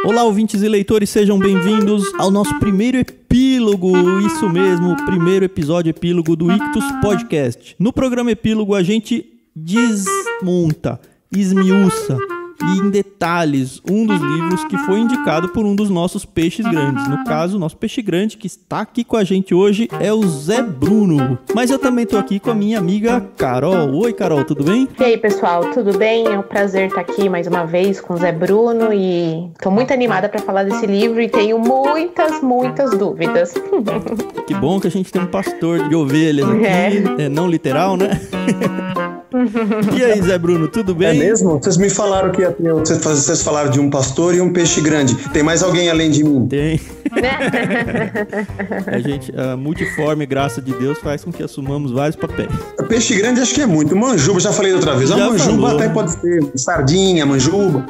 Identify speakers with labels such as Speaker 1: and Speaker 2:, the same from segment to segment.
Speaker 1: Olá, ouvintes e leitores, sejam bem-vindos ao nosso primeiro epílogo, isso mesmo, o primeiro episódio epílogo do Ictus Podcast. No programa epílogo a gente desmonta, esmiuça e em detalhes um dos livros que foi indicado por um dos nossos peixes grandes. No caso, o nosso peixe grande que está aqui com a gente hoje é o Zé Bruno. Mas eu também estou aqui com a minha amiga Carol. Oi, Carol, tudo bem?
Speaker 2: E aí, pessoal, tudo bem? É um prazer estar aqui mais uma vez com o Zé Bruno e estou muito animada para falar desse livro e tenho muitas dúvidas.
Speaker 1: Que bom que a gente tem um pastor de ovelhas aqui, não literal, né? E aí, Zé Bruno, tudo bem?
Speaker 3: É mesmo? Vocês me falaram que ia ter... Vocês falaram de um pastor e um peixe grande. Tem mais alguém além de mim?
Speaker 1: Tem. A multiforme graça de Deus faz com que assumamos vários papéis.
Speaker 3: Peixe grande acho que é muito. Manjuba, já falei outra vez. Manjuba até pode ser. Sardinha, manjuba.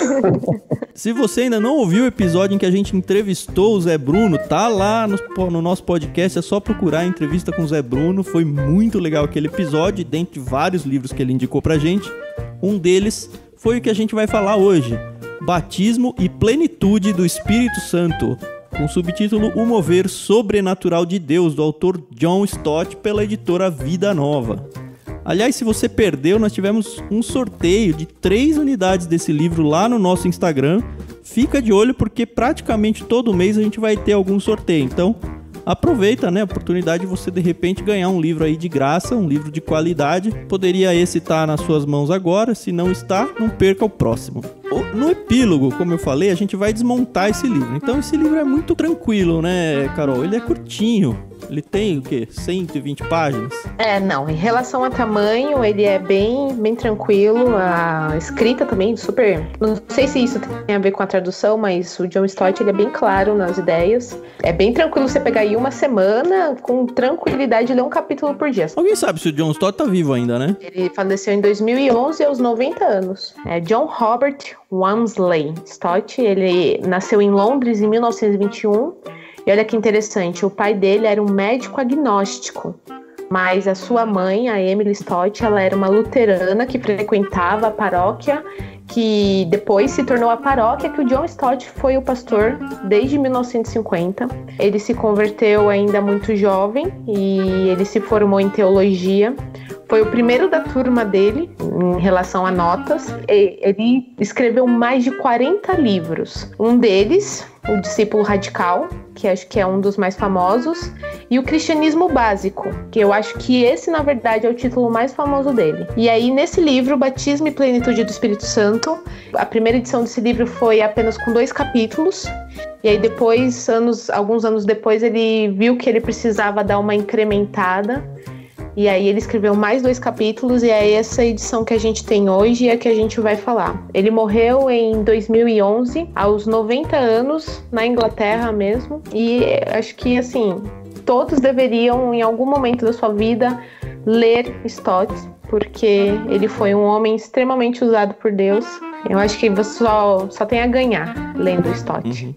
Speaker 1: Se você ainda não ouviu o episódio em que a gente entrevistou o Zé Bruno, tá lá no nosso podcast, é só procurar a entrevista com o Zé Bruno. Foi muito legal aquele episódio, dentre vários livros que ele indicou pra gente. Um deles foi o que a gente vai falar hoje: Batismo e Plenitude do Espírito Santo, com o subtítulo O Mover Sobrenatural de Deus, do autor John Stott, pela editora Vida Nova. Aliás, se você perdeu, nós tivemos um sorteio de 3 unidades desse livro lá no nosso Instagram. Fica de olho porque praticamente todo mês a gente vai ter algum sorteio. Então, aproveita, né, a oportunidade de você de repente ganhar um livro aí de graça, um livro de qualidade. Poderia esse estar nas suas mãos agora, se não está, não perca o próximo. No epílogo, como eu falei, a gente vai desmontar esse livro. Então esse livro é muito tranquilo, né, Carol? Ele é curtinho. Ele tem o quê? 120 páginas?
Speaker 2: Não. Em relação a tamanho, ele é bem tranquilo. A escrita também, super... Não sei se isso tem a ver com a tradução, mas o John Stott, ele é bem claro nas ideias. É bem tranquilo você pegar aí uma semana com tranquilidade e ler um capítulo por dia.
Speaker 1: Alguém sabe se o John Stott tá vivo ainda, né?
Speaker 2: Ele faleceu em 2011, aos 90 anos. É John Robert Walmsley Stott. Ele nasceu em Londres em 1921. E olha que interessante, o pai dele era um médico agnóstico, mas a sua mãe, a Emily Stott, ela era uma luterana que frequentava a paróquia, que depois se tornou a paróquia que o John Stott foi o pastor desde 1950. Ele se converteu ainda muito jovem e ele se formou em teologia. Foi o primeiro da turma dele em relação a notas. Ele escreveu mais de 40 livros. Um deles, O Discípulo Radical, que acho que é um dos mais famosos, e O Cristianismo Básico, que eu acho que esse, na verdade, é o título mais famoso dele. E aí, nesse livro, Batismo e Plenitude do Espírito Santo, a primeira edição desse livro foi apenas com 2 capítulos, e aí depois, alguns anos depois, ele viu que ele precisava dar uma incrementada, e aí ele escreveu mais 2 capítulos, e é essa edição que a gente tem hoje e é que a gente vai falar. Ele morreu em 2011, aos 90 anos, na Inglaterra mesmo. E acho que, assim, todos deveriam, em algum momento da sua vida, ler Stott, porque ele foi um homem extremamente usado por Deus. Eu acho que você só tem a ganhar lendo Stott.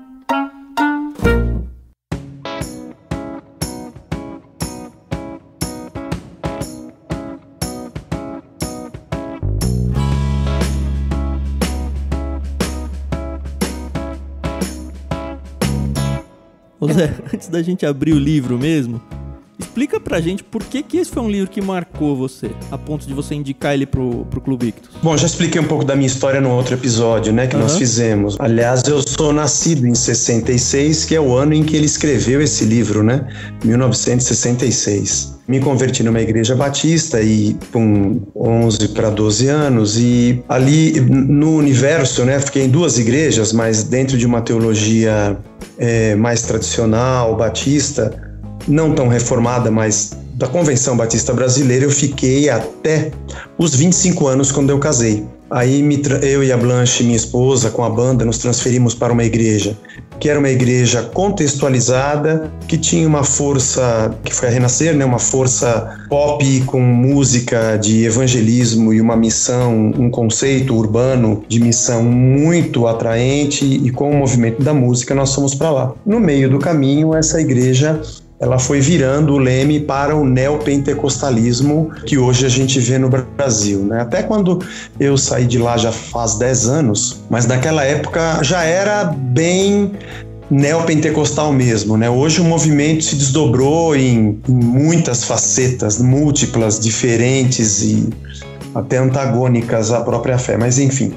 Speaker 1: Ô Zé, antes da gente abrir o livro mesmo, explica pra gente por que esse foi um livro que marcou você, a ponto de você indicar ele pro Clube Ictus.
Speaker 3: Bom, já expliquei um pouco da minha história no outro episódio, né, que nós fizemos. Aliás, eu sou nascido em 66, que é o ano em que ele escreveu esse livro, né, 1966. Me converti numa igreja batista e com 11 para 12 anos e ali no universo, né, fiquei em 2 igrejas, mas dentro de uma teologia mais tradicional, batista, não tão reformada, mas da Convenção Batista Brasileira, eu fiquei até os 25 anos quando eu casei. Aí eu e a Blanche, minha esposa, com a banda, nos transferimos para uma igreja, que era uma igreja contextualizada, que tinha uma força, que foi a Renascer, né, uma força pop com música de evangelismo e uma missão, um conceito urbano de missão muito atraente, e com o movimento da música nós fomos para lá. No meio do caminho, essa igreja ela foi virando o leme para o neopentecostalismo que hoje a gente vê no Brasil, né? Até quando eu saí de lá já faz 10 anos, mas naquela época já era bem neopentecostal mesmo, né? Hoje o movimento se desdobrou em muitas facetas, múltiplas, diferentes e até antagônicas à própria fé, mas enfim.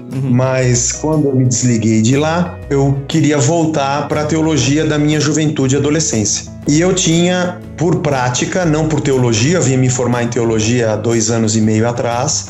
Speaker 3: Mas quando eu me desliguei de lá, eu queria voltar para a teologia da minha juventude e adolescência. E eu tinha, por prática, não por teologia, eu vim me formar em teologia há 2 anos e meio atrás,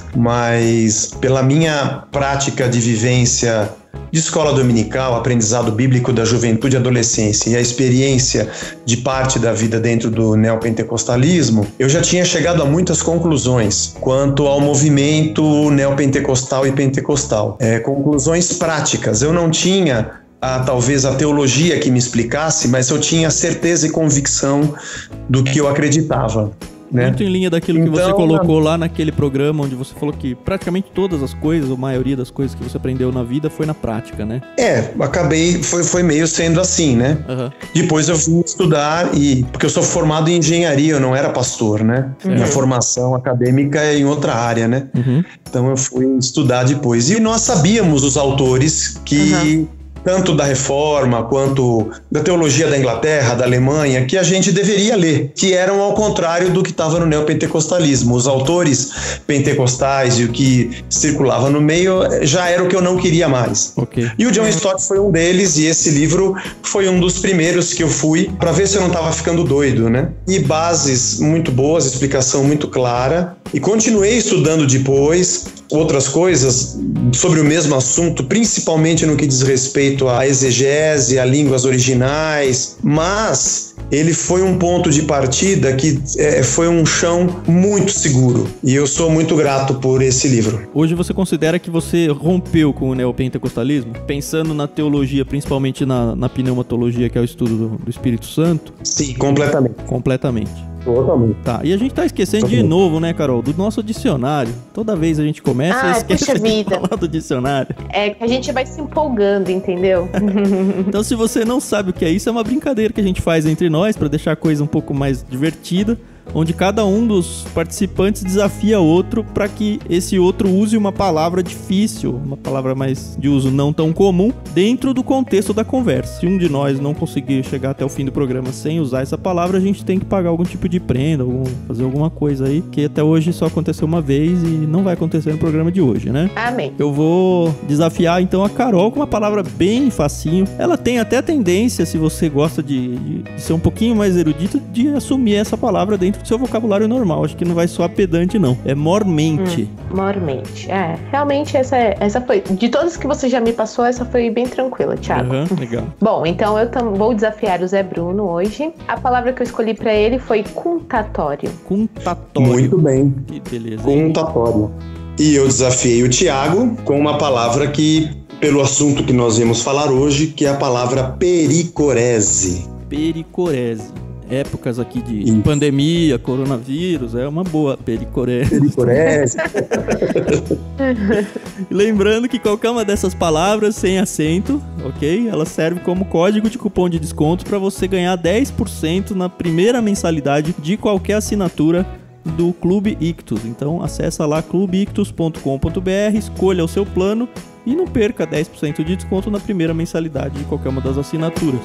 Speaker 3: mas pela minha prática de vivência de escola dominical, aprendizado bíblico da juventude e adolescência e a experiência de parte da vida dentro do neopentecostalismo, eu já tinha chegado a muitas conclusões quanto ao movimento neopentecostal e pentecostal. Conclusões práticas. Eu não tinha talvez a teologia que me explicasse, mas eu tinha certeza e convicção do que eu acreditava. Né?
Speaker 1: Muito em linha daquilo que você colocou lá naquele programa, onde você falou que praticamente todas as coisas, ou a maioria das coisas que você aprendeu na vida foi na prática, né?
Speaker 3: Acabei, foi meio sendo assim, né? Depois eu vim estudar, porque eu sou formado em engenharia, eu não era pastor, né? Minha formação acadêmica é em outra área, né? Então eu fui estudar depois. E nós sabíamos os autores que... tanto da Reforma quanto da teologia da Inglaterra, da Alemanha, que a gente deveria ler, que eram ao contrário do que estava no neopentecostalismo. Os autores pentecostais e o que circulava no meio já era o que eu não queria mais. E o John Stott foi um deles, e esse livro foi um dos primeiros que eu fui para ver se eu não estava ficando doido, né? E bases muito boas, explicação muito clara, e continuei estudando depois outras coisas sobre o mesmo assunto, principalmente no que diz respeito à exegese, a línguas originais, mas ele foi um ponto de partida que foi um chão muito seguro, e eu sou muito grato por esse livro.
Speaker 1: Hoje você considera que você rompeu com o neopentecostalismo? Pensando na teologia, principalmente na pneumatologia, que é o estudo do Espírito Santo?
Speaker 3: Sim, completamente.
Speaker 1: Completamente.
Speaker 3: Totalmente.
Speaker 1: Tá, e a gente tá esquecendo de novo, né, Carol, do nosso dicionário. Toda vez a gente começa e esquece de falar do dicionário.
Speaker 2: É que a gente vai se empolgando, entendeu?
Speaker 1: Então, se você não sabe o que é isso, é uma brincadeira que a gente faz entre nós pra deixar a coisa um pouco mais divertida, onde cada um dos participantes desafia outro para que esse outro use uma palavra difícil, uma palavra mais de uso não tão comum, dentro do contexto da conversa. Se um de nós não conseguir chegar até o fim do programa sem usar essa palavra, a gente tem que pagar algum tipo de prenda, fazer alguma coisa aí, que até hoje só aconteceu uma vez e não vai acontecer no programa de hoje, né?
Speaker 2: Amém.
Speaker 1: Eu vou desafiar então a Carol com uma palavra bem facinho. Ela tem até tendência, se você gosta de ser um pouquinho mais erudito, de assumir essa palavra dentro do seu vocabulário normal. Acho que não vai soar pedante, não. É mormente.
Speaker 2: Mormente. Realmente essa foi... De todas que você já me passou, essa foi bem tranquila, Thiago.
Speaker 1: Legal.
Speaker 2: Bom, então eu vou desafiar o Zé Bruno hoje. A palavra que eu escolhi pra ele foi cuntatório.
Speaker 1: Cuntatório.
Speaker 3: Muito bem.
Speaker 1: Que beleza.
Speaker 3: Cuntatório. E eu desafiei o Thiago com uma palavra que, pelo assunto que nós vamos falar hoje, que é a palavra pericorese.
Speaker 1: Pericorese. Épocas aqui de pandemia, coronavírus, é uma boa pericorese.
Speaker 3: Pericorese.
Speaker 1: Lembrando que qualquer uma dessas palavras sem acento, ok? Ela serve como código de cupom de desconto para você ganhar 10% na primeira mensalidade de qualquer assinatura do Clube Ictus. Então acessa lá clubeictus.com.br, escolha o seu plano e não perca 10% de desconto na primeira mensalidade de qualquer uma das assinaturas.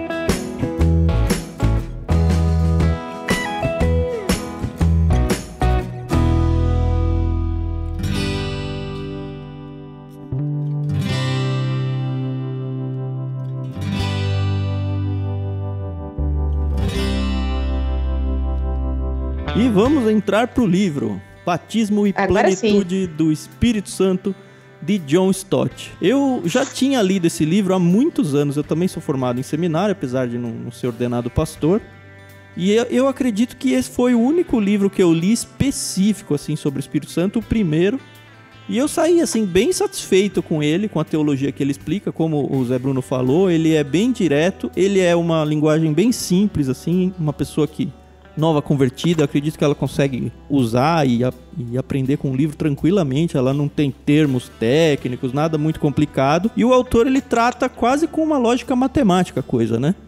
Speaker 1: E vamos entrar pro livro Batismo e Plenitude do Espírito Santo, de John Stott. Eu já tinha lido esse livro há muitos anos. Eu também sou formado em seminário, apesar de não ser ordenado pastor. E eu acredito que esse foi o único livro que eu li específico assim, sobre o Espírito Santo, o primeiro. E eu saí assim, bem satisfeito com ele, com a teologia que ele explica. Como o Zé Bruno falou, ele é bem direto, ele é uma linguagem bem simples, assim, uma pessoa que nova convertida, eu acredito que ela consegue usar e aprender com o livro tranquilamente. Ela não tem termos técnicos, nada muito complicado. E o autor, ele trata quase com uma lógica matemática a coisa, né?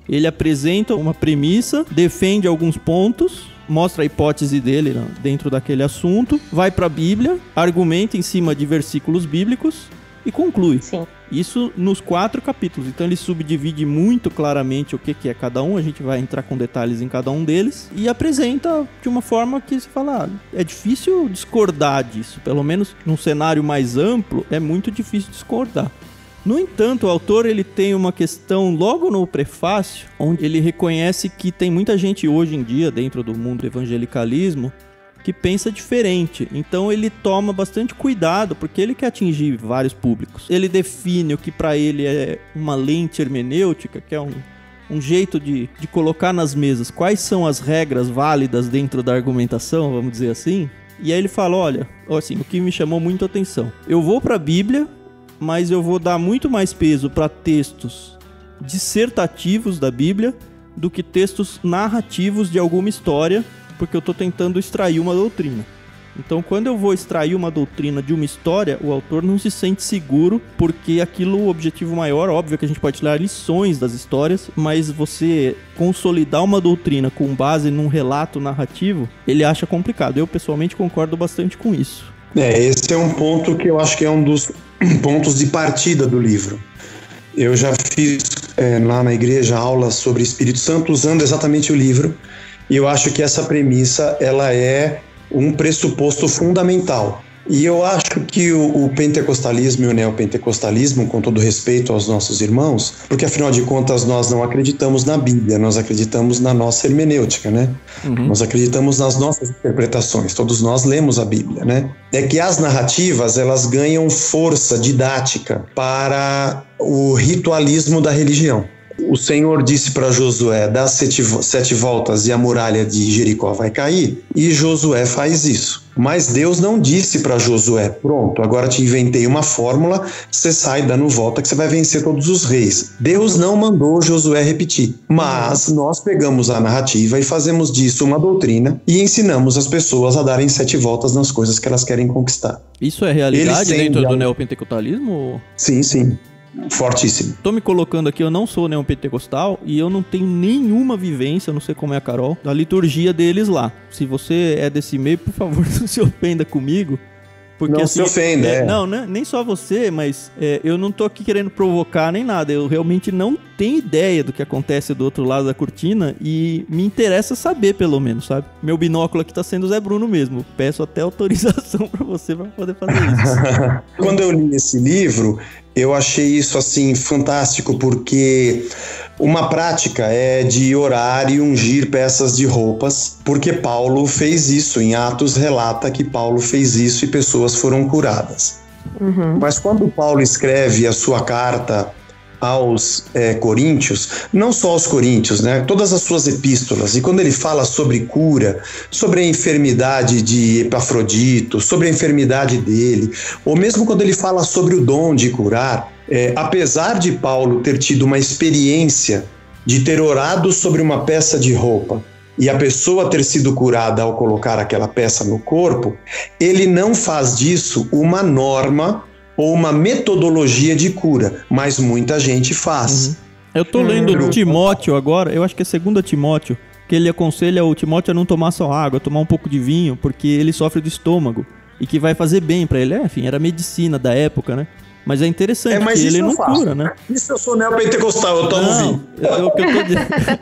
Speaker 1: Ele apresenta uma premissa, defende alguns pontos, mostra a hipótese dele dentro daquele assunto, vai para a Bíblia, argumenta em cima de versículos bíblicos e conclui.
Speaker 2: Sim.
Speaker 1: Isso nos 4 capítulos. Então ele subdivide muito claramente o que é cada um. A gente vai entrar com detalhes em cada um deles. E apresenta de uma forma que se fala, é difícil discordar disso. Pelo menos num cenário mais amplo, é muito difícil discordar. No entanto, o autor ele tem uma questão logo no prefácio, onde ele reconhece que tem muita gente hoje em dia, dentro do mundo do evangelicalismo, que pensa diferente. Então ele toma bastante cuidado, porque ele quer atingir vários públicos. Ele define o que para ele é uma lente hermenêutica, que é um jeito de colocar nas mesas quais são as regras válidas dentro da argumentação, vamos dizer assim. E aí ele fala, olha, assim, o que me chamou muito a atenção. Eu vou para a Bíblia, mas eu vou dar muito mais peso para textos dissertativos da Bíblia do que textos narrativos de alguma história, porque eu estou tentando extrair uma doutrina. Então, quando eu vou extrair uma doutrina de uma história, o autor não se sente seguro, porque aquilo, o objetivo maior, óbvio que a gente pode tirar lições das histórias, mas você consolidar uma doutrina com base num relato narrativo, ele acha complicado. Eu, pessoalmente, concordo bastante com isso.
Speaker 3: Esse é um ponto que eu acho que é um dos pontos de partida do livro. Eu já fiz lá na igreja aulas sobre Espírito Santo usando exatamente o livro, e eu acho que essa premissa ela é um pressuposto fundamental. E eu acho que o pentecostalismo e o neopentecostalismo, com todo respeito aos nossos irmãos, porque afinal de contas nós não acreditamos na Bíblia, nós acreditamos na nossa hermenêutica, né? Nós acreditamos nas nossas interpretações, todos nós lemos a Bíblia, né? É que as narrativas, elas ganham força didática para o ritualismo da religião. O Senhor disse para Josué, dá 7 voltas e a muralha de Jericó vai cair, e Josué faz isso. Mas Deus não disse para Josué, pronto, agora te inventei uma fórmula, você sai dando volta que você vai vencer todos os reis. Deus não mandou Josué repetir, mas nós pegamos a narrativa e fazemos disso uma doutrina e ensinamos as pessoas a darem 7 voltas nas coisas que elas querem conquistar.
Speaker 1: Isso é realidade dentro do neopentecostalismo?
Speaker 3: Sim, sim. Fortíssimo.
Speaker 1: Tô me colocando aqui, eu não sou neopentecostal e eu não tenho nenhuma vivência, não sei como é a Carol, da liturgia deles lá. Se você é desse meio, por favor, não se ofenda comigo. Porque,
Speaker 3: não
Speaker 1: assim,
Speaker 3: se ofenda,
Speaker 1: Não, né? Nem só você, mas eu não tô aqui querendo provocar nem nada. Eu realmente não tenho ideia do que acontece do outro lado da cortina e me interessa saber, pelo menos, sabe? Meu binóculo aqui tá sendo o Zé Bruno mesmo. Peço até autorização pra você pra poder fazer isso.
Speaker 3: Quando eu li esse livro, eu achei isso, assim, fantástico, porque uma prática é de orar e ungir peças de roupas, porque Paulo fez isso. Em Atos relata que Paulo fez isso e pessoas foram curadas. Mas quando Paulo escreve a sua carta aos coríntios, não só aos coríntios, né? Todas as suas epístolas, e quando ele fala sobre cura, sobre a enfermidade de Epafrodito, sobre a enfermidade dele, ou mesmo quando ele fala sobre o dom de curar, apesar de Paulo ter tido uma experiência de ter orado sobre uma peça de roupa e a pessoa ter sido curada ao colocar aquela peça no corpo, ele não faz disso uma norma ou uma metodologia de cura, mas muita gente faz.
Speaker 1: Eu tô lendo Timóteo agora, eu acho que é 2 Timóteo, que ele aconselha o Timóteo a não tomar só água, a tomar um pouco de vinho, porque ele sofre do estômago, e que vai fazer bem pra ele. Enfim, era medicina da época, né? Mas é interessante que ele não cura, né?
Speaker 3: Isso eu sou neopentecostal, eu tomo vinho.
Speaker 1: É o que eu tô dizendo.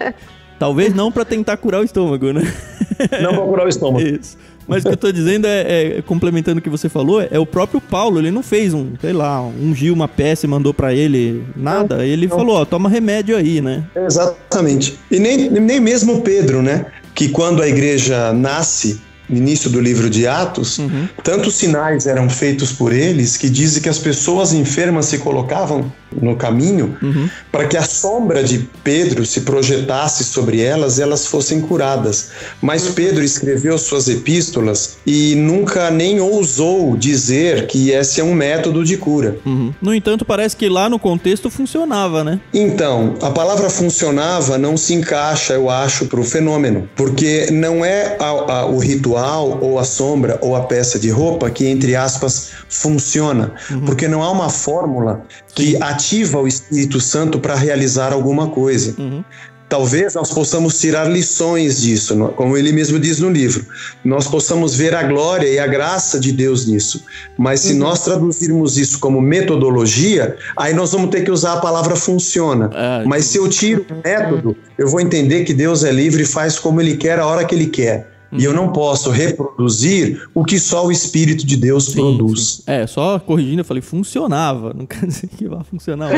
Speaker 1: Talvez não pra tentar curar o estômago, né?
Speaker 3: Não pra curar o estômago.
Speaker 1: Isso. Mas o que eu tô dizendo complementando o que você falou, é o próprio Paulo, ele não fez ungiu uma peça e mandou pra ele nada, ele falou, ó, toma remédio aí, né?
Speaker 3: Exatamente. E nem mesmo Pedro, né? Que quando a igreja nasce, no início do livro de Atos, tantos sinais eram feitos por eles que dizem que as pessoas enfermas se colocavam no caminho para que a sombra de Pedro se projetasse sobre elas e elas fossem curadas. Mas Pedro escreveu suas epístolas e nunca nem ousou dizer que esse é um método de cura.
Speaker 1: No entanto, parece que lá no contexto funcionava, né?
Speaker 3: Então, a palavra funcionava não se encaixa, eu acho, para o fenômeno, porque não é o ritual ou a sombra ou a peça de roupa que, entre aspas, funciona, porque não há uma fórmula que ativa o Espírito Santo para realizar alguma coisa. Talvez nós possamos tirar lições disso, como ele mesmo diz no livro. Nós possamos ver a glória e a graça de Deus nisso. Mas se nós traduzirmos isso como metodologia, aí nós vamos ter que usar a palavra funciona. Mas se eu tiro o método, eu vou entender que Deus é livre e faz como Ele quer, a hora que Ele quer. E eu não posso reproduzir o que só o Espírito de Deus produz.
Speaker 1: Sim. Só corrigindo, eu falei funcionava. Não quer dizer que vai funcionar.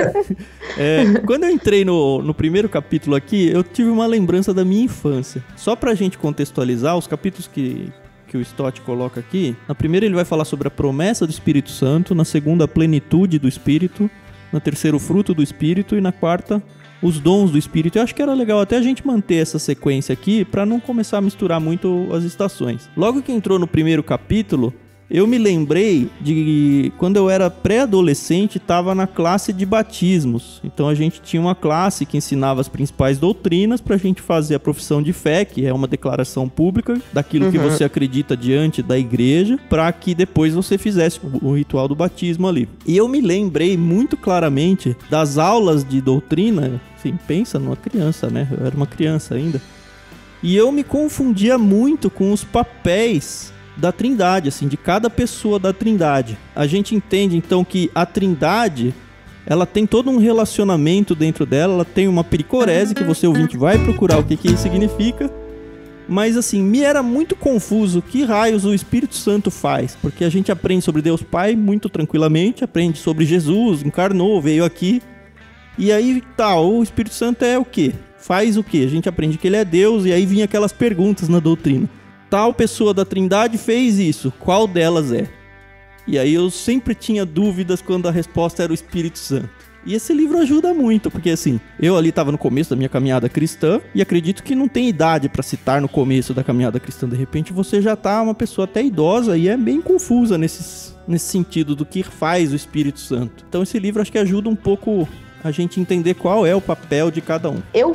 Speaker 1: Quando eu entrei no primeiro capítulo aqui, eu tive uma lembrança da minha infância. Só pra gente contextualizar, os capítulos que o Stott coloca aqui, na primeira ele vai falar sobre a promessa do Espírito Santo, na segunda a plenitude do Espírito, na terceira o fruto do Espírito e na quarta os dons do Espírito. Eu acho que era legal até a gente manter essa sequência aqui para não começar a misturar muito as estações. Logo que entrou no primeiro capítulo, eu me lembrei de quando eu era pré-adolescente, estava na classe de batismos. Então a gente tinha uma classe que ensinava as principais doutrinas para a gente fazer a profissão de fé, que é uma declaração pública daquilo que você acredita diante da igreja, para que depois você fizesse o ritual do batismo ali. E eu me lembrei muito claramente das aulas de doutrina. Assim, pensa numa criança, né? Eu era uma criança ainda. E eu me confundia muito com os papéis da Trindade, assim, de cada pessoa da Trindade. A gente entende, então, que a Trindade, ela tem todo um relacionamento dentro dela, ela tem uma pericorese, que você ouvinte vai procurar o que isso significa, mas, assim, me era muito confuso que raios o Espírito Santo faz, porque a gente aprende sobre Deus Pai muito tranquilamente, aprende sobre Jesus, encarnou, veio aqui, e aí, o Espírito Santo é o quê? Faz o quê? A gente aprende que ele é Deus, e aí vinha aquelas perguntas na doutrina. Tal pessoa da Trindade fez isso, qual delas é? E aí eu sempre tinha dúvidas quando a resposta era o Espírito Santo. E esse livro ajuda muito, porque assim, eu ali estava no começo da minha caminhada cristã, e acredito que não tem idade para citar no começo da caminhada cristã. De repente você já tá uma pessoa até idosa e é bem confusa nesse sentido do que faz o Espírito Santo. Então esse livro acho que ajuda um pouco a gente entender qual é o papel de cada um.
Speaker 2: Eu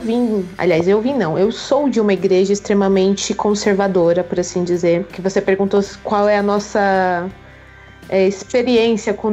Speaker 2: sou de uma igreja extremamente conservadora, por assim dizer, que você perguntou qual é a nossa experiência com o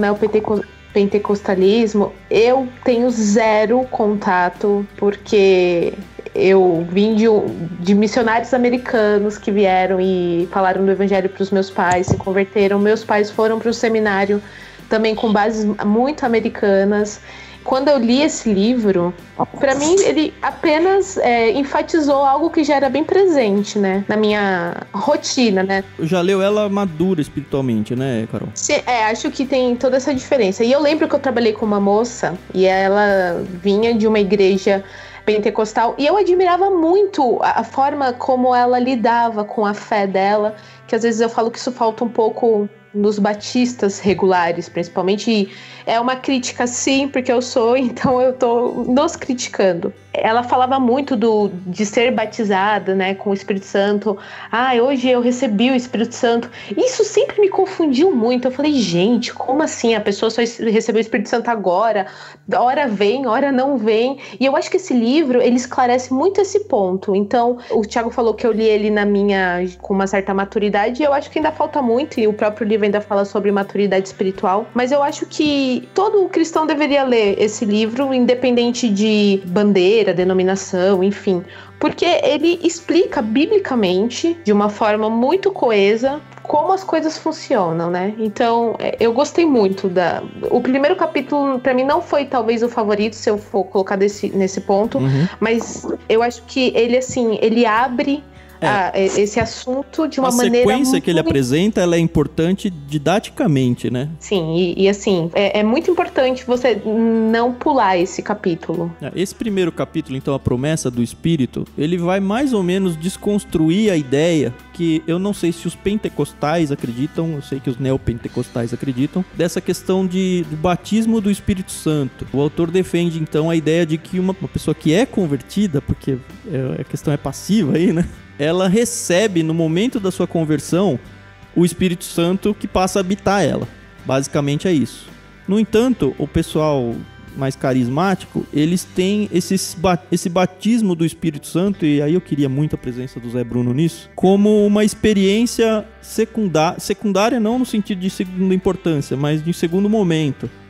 Speaker 2: neopentecostalismo. Eu tenho zero contato, porque eu vim de missionários americanos que vieram e falaram do evangelho para os meus pais, se converteram. Meus pais foram para o seminário também com bases muito americanas. Quando eu li esse livro, para mim ele apenas enfatizou algo que já era bem presente, né, na minha rotina, né.
Speaker 1: Já leu ela madura espiritualmente, né, Carol?
Speaker 2: Acho que tem toda essa diferença. E eu lembro que eu trabalhei com uma moça e ela vinha de uma igreja pentecostal e eu admirava muito a forma como ela lidava com a fé dela, que às vezes eu falo que isso falta um pouco nos batistas regulares, principalmente. E é uma crítica, sim, porque eu sou, então eu tô nos criticando. Ela falava muito de ser batizada, né, com o Espírito Santo. Hoje eu recebi o Espírito Santo. Isso sempre me confundiu muito. Eu falei, gente, como assim? A pessoa só recebeu o Espírito Santo agora? Hora vem, hora não vem. E eu acho que esse livro, ele esclarece muito esse ponto. Então, o Thiago falou que eu li ele com uma certa maturidade, e eu acho que ainda falta muito, e o próprio livro ainda fala sobre maturidade espiritual. Mas eu acho que todo cristão deveria ler esse livro, independente de bandeira, denominação, enfim, porque ele explica biblicamente, de uma forma muito coesa, como as coisas funcionam, né? Então, eu gostei muito o primeiro capítulo, pra mim, não foi talvez o favorito, se eu for colocar nesse ponto, mas eu acho que ele, assim, ele abre esse assunto de uma maneira... A
Speaker 1: sequência que ele apresenta, ela é importante didaticamente, né?
Speaker 2: Sim, e assim, é muito importante você não pular esse capítulo.
Speaker 1: Esse primeiro capítulo, então, a promessa do Espírito, ele vai mais ou menos desconstruir a ideia que eu não sei se os pentecostais acreditam, eu sei que os neopentecostais acreditam, dessa questão do batismo do Espírito Santo. O autor defende, então, a ideia de que uma pessoa que é convertida, porque a questão é passiva aí, né? Ela recebe, no momento da sua conversão, o Espírito Santo que passa a habitar ela. Basicamente é isso. No entanto, o pessoal mais carismático, eles têm esse batismo do Espírito Santo, e aí eu queria muito a presença do Zé Bruno nisso, como uma experiência secundária não no sentido de segunda importância, mas de segundo momento.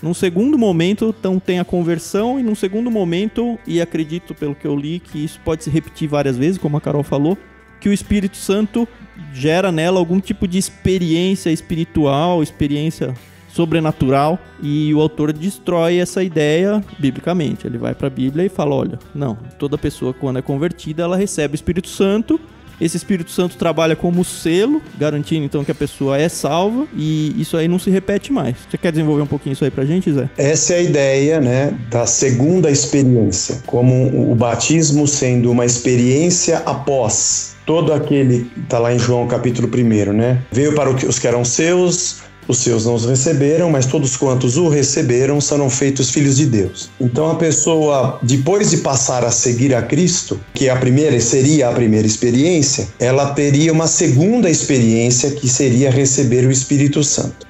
Speaker 1: Num segundo momento, então tem a conversão, e num segundo momento, e acredito pelo que eu li, que isso pode se repetir várias vezes, como a Carol falou, que o Espírito Santo gera nela algum tipo de experiência espiritual, experiência sobrenatural, e o autor destrói essa ideia biblicamente. Ele vai para a Bíblia e fala, olha, não, toda pessoa quando é convertida, ela recebe o Espírito Santo. Esse Espírito Santo trabalha como selo, garantindo então que a pessoa é salva, e isso aí não se repete mais. Você quer desenvolver um pouquinho isso aí pra gente, Zé?
Speaker 3: Essa é a ideia, né, da segunda experiência, como o batismo sendo uma experiência após todo aquele, tá lá em João capítulo 1, né? Veio para os que eram seus, os seus não os receberam, mas todos quantos o receberam serão feitos filhos de Deus. Então a pessoa, depois de passar a seguir a Cristo, que seria a primeira experiência, ela teria uma segunda experiência, que seria receber o Espírito Santo.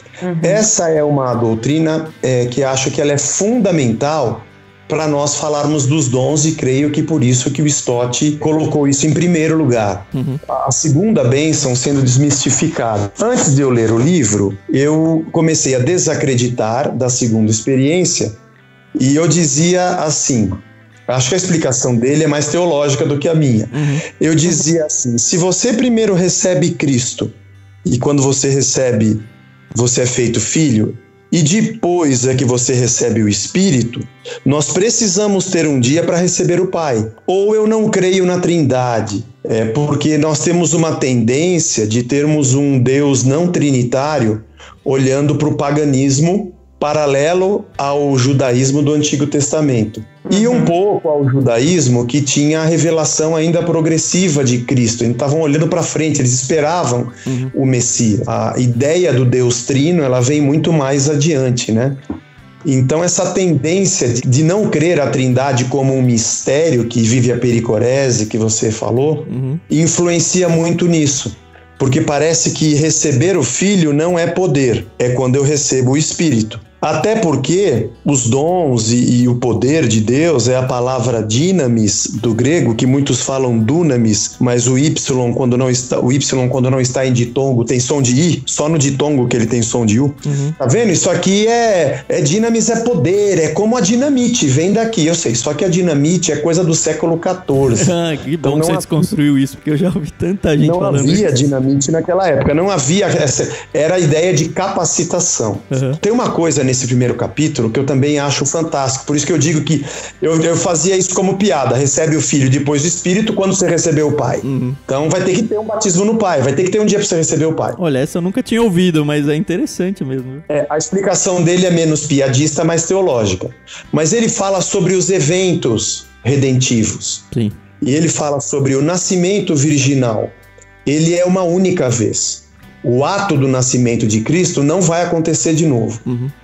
Speaker 3: Essa é uma doutrina que acho que ela é fundamental para nós falarmos dos dons, e creio que por isso que o Stott colocou isso em primeiro lugar. A segunda bênção sendo desmistificada. Antes de eu ler o livro, eu comecei a desacreditar da segunda experiência, e eu dizia assim, acho que a explicação dele é mais teológica do que a minha. Eu dizia assim, se você primeiro recebe Cristo, e quando você recebe, você é feito filho, e depois é que você recebe o Espírito, nós precisamos ter um dia para receber o Pai. Ou eu não creio na Trindade, porque nós temos uma tendência de termos um Deus não trinitário olhando para o paganismo paralelo ao judaísmo do Antigo Testamento. E um pouco ao judaísmo que tinha a revelação ainda progressiva de Cristo. Eles estavam olhando para frente, eles esperavam o Messias. A ideia do Deus Trino, ela vem muito mais adiante, né? Então essa tendência de não crer a Trindade como um mistério que vive a pericorese, que você falou, influencia muito nisso. Porque parece que receber o Filho não é poder, é quando eu recebo o Espírito. Até porque os dons e o poder de Deus é a palavra dynamis do grego, que muitos falam dunamis, mas o Y quando não está em ditongo tem som de I, só no ditongo que ele tem som de U. Tá vendo? Isso aqui é dynamis, é poder, é como a dinamite, vem daqui, eu sei, só que a dinamite é coisa do século XIV.
Speaker 1: Que bom que você desconstruiu isso, porque eu já ouvi tanta gente falando isso.
Speaker 3: Não havia dinamite naquela época, não havia, era a ideia de capacitação. Tem uma coisa nesse primeiro capítulo que eu também acho fantástico, por isso que eu digo que eu fazia isso como piada, recebe o Filho, depois o Espírito, quando você recebeu o Pai. Então vai ter que ter um batismo no Pai, vai ter que ter um dia para você receber o Pai.
Speaker 1: Olha, essa eu nunca tinha ouvido, mas é interessante mesmo.
Speaker 3: A explicação dele é menos piadista, mais teológica. Mas ele fala sobre os eventos redentivos.
Speaker 1: Sim.
Speaker 3: E ele fala sobre o nascimento virginal. Ele é uma única vez. O ato do nascimento de Cristo não vai acontecer de novo.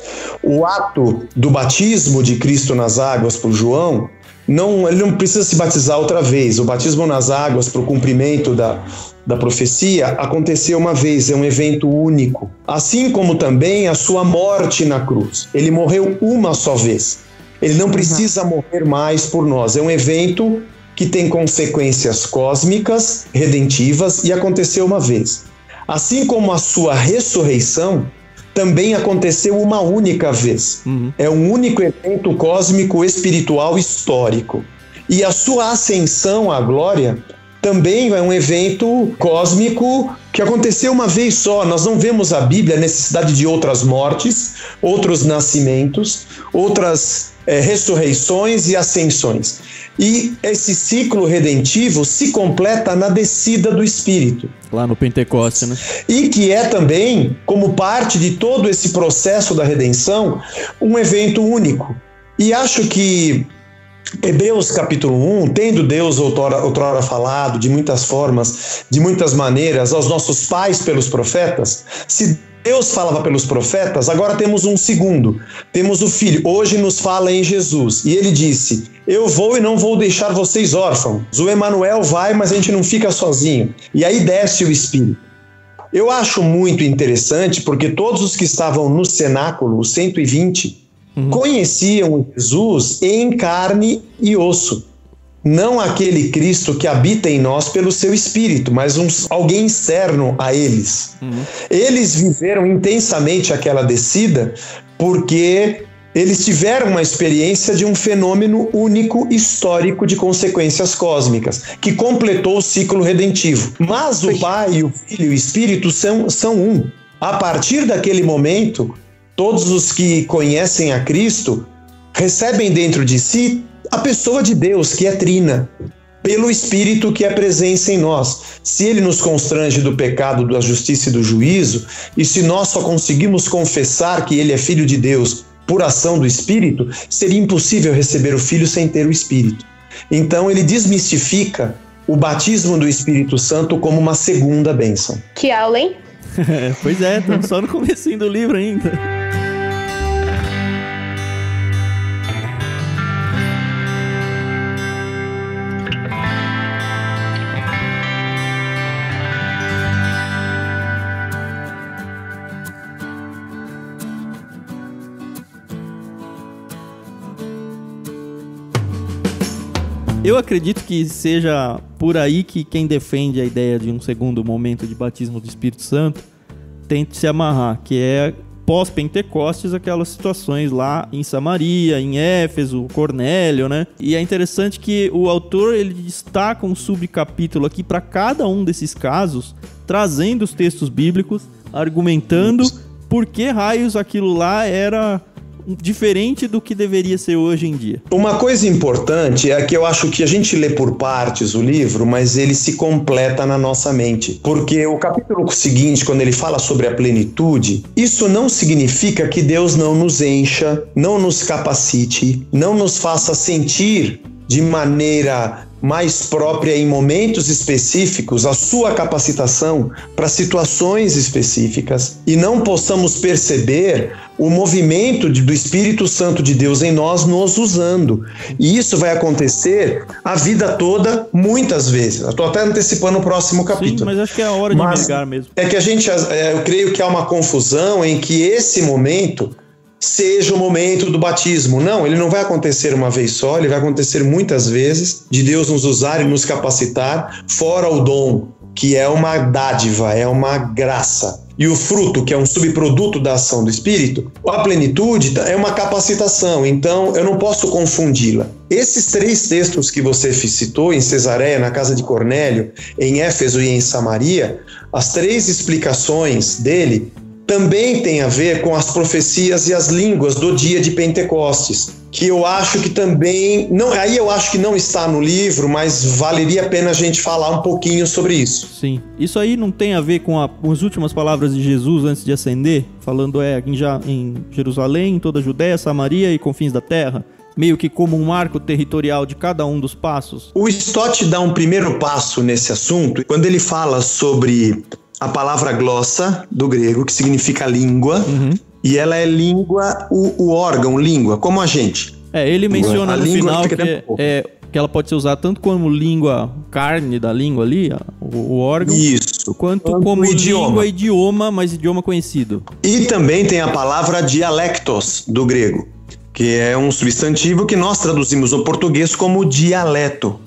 Speaker 3: O ato do batismo de Cristo nas águas por João, ele não precisa se batizar outra vez. O batismo nas águas para o cumprimento da profecia aconteceu uma vez, é um evento único. Assim como também a sua morte na cruz. Ele morreu uma só vez. Ele não precisa morrer mais por nós. É um evento que tem consequências cósmicas, redentivas, e aconteceu uma vez. Assim como a sua ressurreição também aconteceu uma única vez. É um único evento cósmico, espiritual, histórico. E a sua ascensão à glória também é um evento cósmico que aconteceu uma vez só. Nós não vemos a Bíblia a necessidade de outras mortes, outros nascimentos, outras ressurreições e ascensões. E esse ciclo redentivo se completa na descida do Espírito.
Speaker 1: Lá no Pentecostes, né?
Speaker 3: E que é também, como parte de todo esse processo da redenção, um evento único. E acho que Hebreus capítulo 1, tendo Deus outrora falado de muitas formas, de muitas maneiras, aos nossos pais pelos profetas, se Deus falava pelos profetas, agora temos um segundo, temos o Filho, hoje nos fala em Jesus, e ele disse, eu vou e não vou deixar vocês órfãos, o Emanuel vai, mas a gente não fica sozinho, e aí desce o Espírito. Eu acho muito interessante, porque todos os que estavam no cenáculo, os 120, conheciam Jesus em carne e osso. Não aquele Cristo que habita em nós pelo seu Espírito, mas alguém externo a eles. Eles viveram intensamente aquela descida porque eles tiveram uma experiência de um fenômeno único histórico de consequências cósmicas, que completou o ciclo redentivo. Mas o Pai, o Filho e o Espírito são um. A partir daquele momento, todos os que conhecem a Cristo recebem dentro de si a pessoa de Deus, que é trina, pelo Espírito que é presença em nós. Se ele nos constrange do pecado, da justiça e do juízo, e se nós só conseguimos confessar que ele é Filho de Deus por ação do Espírito, seria impossível receber o Filho sem ter o Espírito. Então ele desmistifica o batismo do Espírito Santo como uma segunda bênção.
Speaker 2: Que aula, hein?
Speaker 1: Pois é, estamos só no comecinho do livro ainda. Eu acredito que seja por aí que quem defende a ideia de um segundo momento de batismo do Espírito Santo tente se amarrar, que é pós-Pentecostes, aquelas situações lá em Samaria, em Éfeso, Cornélio, né? E é interessante que o autor ele destaca um subcapítulo aqui para cada um desses casos, trazendo os textos bíblicos, argumentando por que raios aquilo lá era diferente do que deveria ser hoje em dia.
Speaker 3: Uma coisa importante é que eu acho que a gente lê por partes o livro, mas ele se completa na nossa mente. Porque o capítulo seguinte, quando ele fala sobre a plenitude, isso não significa que Deus não nos encha, não nos capacite, não nos faça sentir de maneira mais própria em momentos específicos a sua capacitação para situações específicas e não possamos perceber o movimento do Espírito Santo de Deus em nós nos usando. E isso vai acontecer a vida toda, muitas vezes. Eu estou até antecipando o próximo capítulo.
Speaker 1: Sim, mas acho que é a hora de mergulhar mesmo.
Speaker 3: É que eu creio que há uma confusão em que esse momento seja o momento do batismo. Não, ele não vai acontecer uma vez só, ele vai acontecer muitas vezes, de Deus nos usar e nos capacitar, fora o dom, que é uma dádiva, é uma graça. E o fruto, que é um subproduto da ação do Espírito, a plenitude é uma capacitação, então eu não posso confundi-la. Esses 3 textos que você citou, em Cesareia, na casa de Cornélio, em Éfeso e em Samaria, as 3 explicações dele também tem a ver com as profecias e as línguas do dia de Pentecostes, que eu acho que também, aí eu acho que não está no livro, mas valeria a pena a gente falar um pouquinho sobre isso.
Speaker 1: Sim, isso aí não tem a ver com as últimas palavras de Jesus antes de ascender, falando em Jerusalém, em toda a Judéia, Samaria e confins da terra? Meio que como um marco territorial de cada um dos passos?
Speaker 3: O Stott dá um primeiro passo nesse assunto, quando ele fala sobre a palavra glossa, do grego, que significa língua, e ela é língua, o órgão, língua, como a gente.
Speaker 1: Ele menciona no final que ela pode ser usada tanto como língua, carne da língua ali, o órgão,
Speaker 3: isso,
Speaker 1: quanto como idioma, mas idioma conhecido. E
Speaker 3: também tem a palavra dialectos, do grego, que é um substantivo que nós traduzimos no português como dialeto.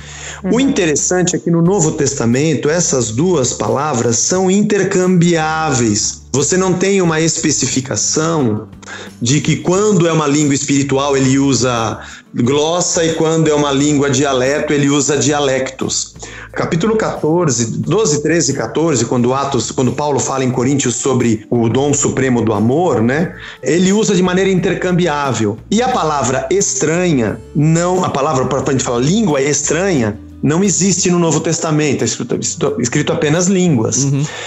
Speaker 3: O interessante é que no Novo Testamento essas 2 palavras são intercambiáveis. Você não tem uma especificação de que quando é uma língua espiritual ele usa glossa e quando é uma língua dialeto ele usa dialectos. Capítulo 14, 12, 13 e 14, quando Paulo fala em Coríntios sobre o dom supremo do amor, né? Ele usa de maneira intercambiável. E a palavra estranha, a palavra para a gente falar língua estranha, não existe no Novo Testamento, é escrito apenas línguas,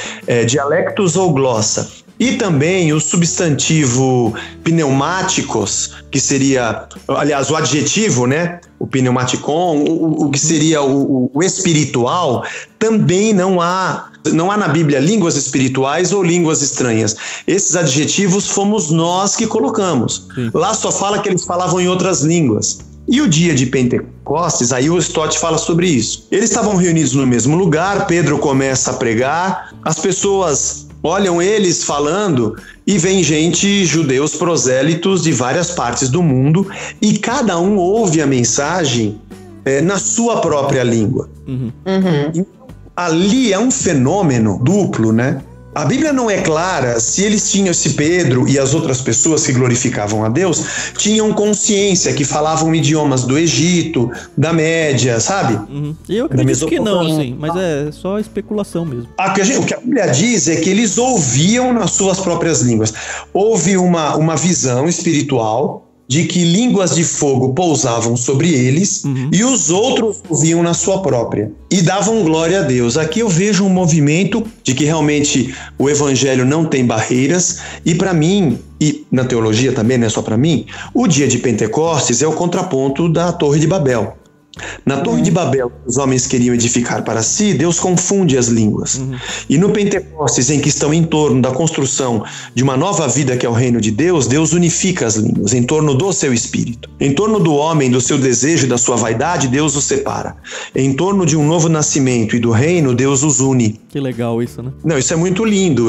Speaker 3: dialectos ou glossa. E também o substantivo pneumáticos, que seria, aliás, o adjetivo, né? O pneumaticon, o que seria o espiritual, também não há na Bíblia línguas espirituais ou línguas estranhas. Esses adjetivos fomos nós que colocamos. Sim. Lá só fala que eles falavam em outras línguas. E o dia de Pentecostes, aí o Stott fala sobre isso. Eles estavam reunidos no mesmo lugar, Pedro começa a pregar, as pessoas olham eles falando e vem judeus prosélitos de várias partes do mundo e cada um ouve a mensagem na sua própria língua. Ali é um fenômeno duplo, né? A Bíblia não é clara se eles tinham, se Pedro e as outras pessoas que glorificavam a Deus tinham consciência, que falavam idiomas do Egito, da Média, sabe?
Speaker 1: Eu acredito que não, sim, mas é só especulação mesmo.
Speaker 3: O que a Bíblia diz é que eles ouviam nas suas próprias línguas. Houve uma visão espiritual de que línguas de fogo pousavam sobre eles e os outros ouviam na sua própria e davam glória a Deus. Aqui eu vejo um movimento de que realmente o evangelho não tem barreiras e para mim, e na teologia também, não é só para mim, o dia de Pentecostes é o contraponto da Torre de Babel. Na Torre de Babel, os homens queriam edificar para si, Deus confunde as línguas. E no Pentecostes, em que estão em torno da construção de uma nova vida que é o reino de Deus, Deus unifica as línguas em torno do seu espírito. Em torno do homem, do seu desejo e da sua vaidade, Deus os separa. Em torno de um novo nascimento e do reino, Deus os une.
Speaker 1: Que legal isso, né?
Speaker 3: Não, isso é muito lindo,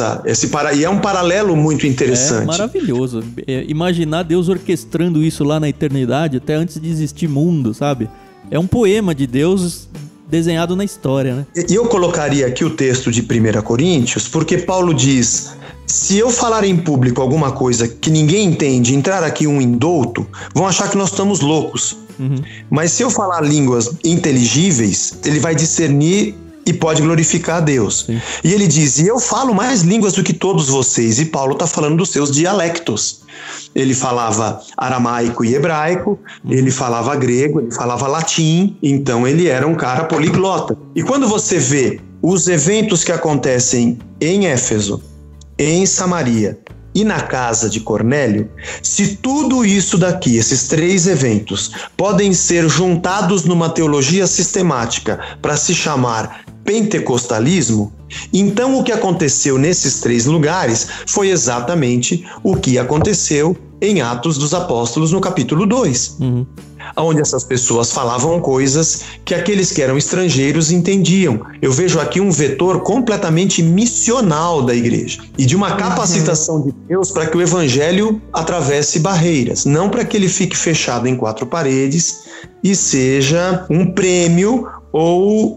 Speaker 3: e é um paralelo muito interessante.
Speaker 1: É maravilhoso. Imaginar Deus orquestrando isso lá na eternidade, até antes de existir mundo, sabe? É um poema de Deus desenhado na história, né?
Speaker 3: E eu colocaria aqui o texto de 1 Coríntios, porque Paulo diz: se eu falar em público alguma coisa que ninguém entende, entrar aqui um indouto, vão achar que nós estamos loucos. Mas se eu falar línguas inteligíveis, ele vai discernir e pode glorificar a Deus. Sim. E ele diz: e eu falo mais línguas do que todos vocês. E Paulo está falando dos seus dialectos. Ele falava aramaico e hebraico, ele falava grego, ele falava latim, então ele era um cara poliglota. E quando você vê os eventos que acontecem em Éfeso, em Samaria e na casa de Cornélio, se tudo isso daqui, esses 3 eventos, podem ser juntados numa teologia sistemática para se chamar pentecostalismo, então o que aconteceu nesses 3 lugares foi exatamente o que aconteceu em Atos dos Apóstolos no capítulo 2, onde essas pessoas falavam coisas que aqueles que eram estrangeiros entendiam. Eu vejo aqui um vetor completamente missional da igreja e de uma capacitação de Deus para que o evangelho atravesse barreiras, não para que ele fique fechado em 4 paredes e seja um prêmio ou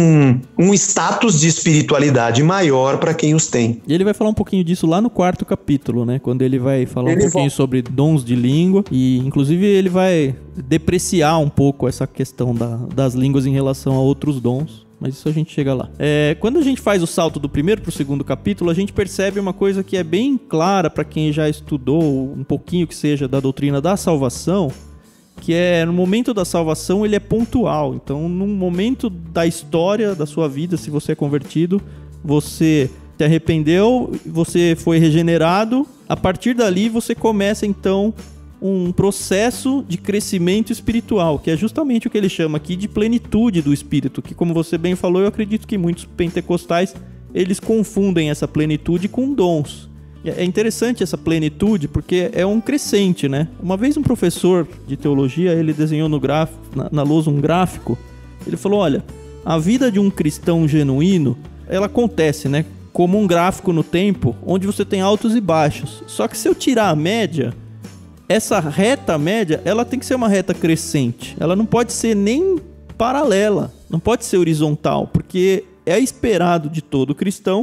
Speaker 3: um status de espiritualidade maior para quem os tem.
Speaker 1: E ele vai falar um pouquinho disso lá no 4º capítulo, né? Quando ele vai falar um pouquinho sobre dons de língua e, inclusive, ele vai depreciar um pouco essa questão das línguas em relação a outros dons. Mas isso a gente chega lá. Quando a gente faz o salto do 1º para o 2º capítulo, a gente percebe uma coisa que é bem clara para quem já estudou um pouquinho que seja da doutrina da salvação, que no momento da salvação ele é pontual. Então, num momento da história da sua vida, se você é convertido, você se arrependeu, você foi regenerado, a partir dali você começa então um processo de crescimento espiritual, que é justamente o que ele chama aqui de plenitude do Espírito, que, como você bem falou, eu acredito que muitos pentecostais, eles confundem essa plenitude com dons. É interessante essa plenitude porque é um crescente, né? Uma vez um professor de teologia, ele desenhou na lousa um gráfico, ele falou: olha, a vida de um cristão genuíno, ela acontece, né? Como um gráfico no tempo, onde você tem altos e baixos. Só que se eu tirar a média, essa reta média, ela tem que ser uma reta crescente. Ela não pode ser nem paralela, não pode ser horizontal, porque é esperado de todo cristão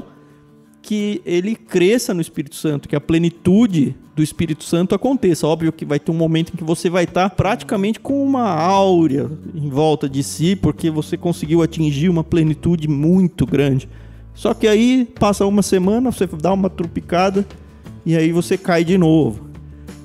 Speaker 1: que ele cresça no Espírito Santo, que a plenitude do Espírito Santo aconteça. Óbvio que vai ter um momento em que você vai estar praticamente com uma áurea em volta de si, porque você conseguiu atingir uma plenitude muito grande. Só que aí passa uma semana, você dá uma trupicada e aí você cai de novo.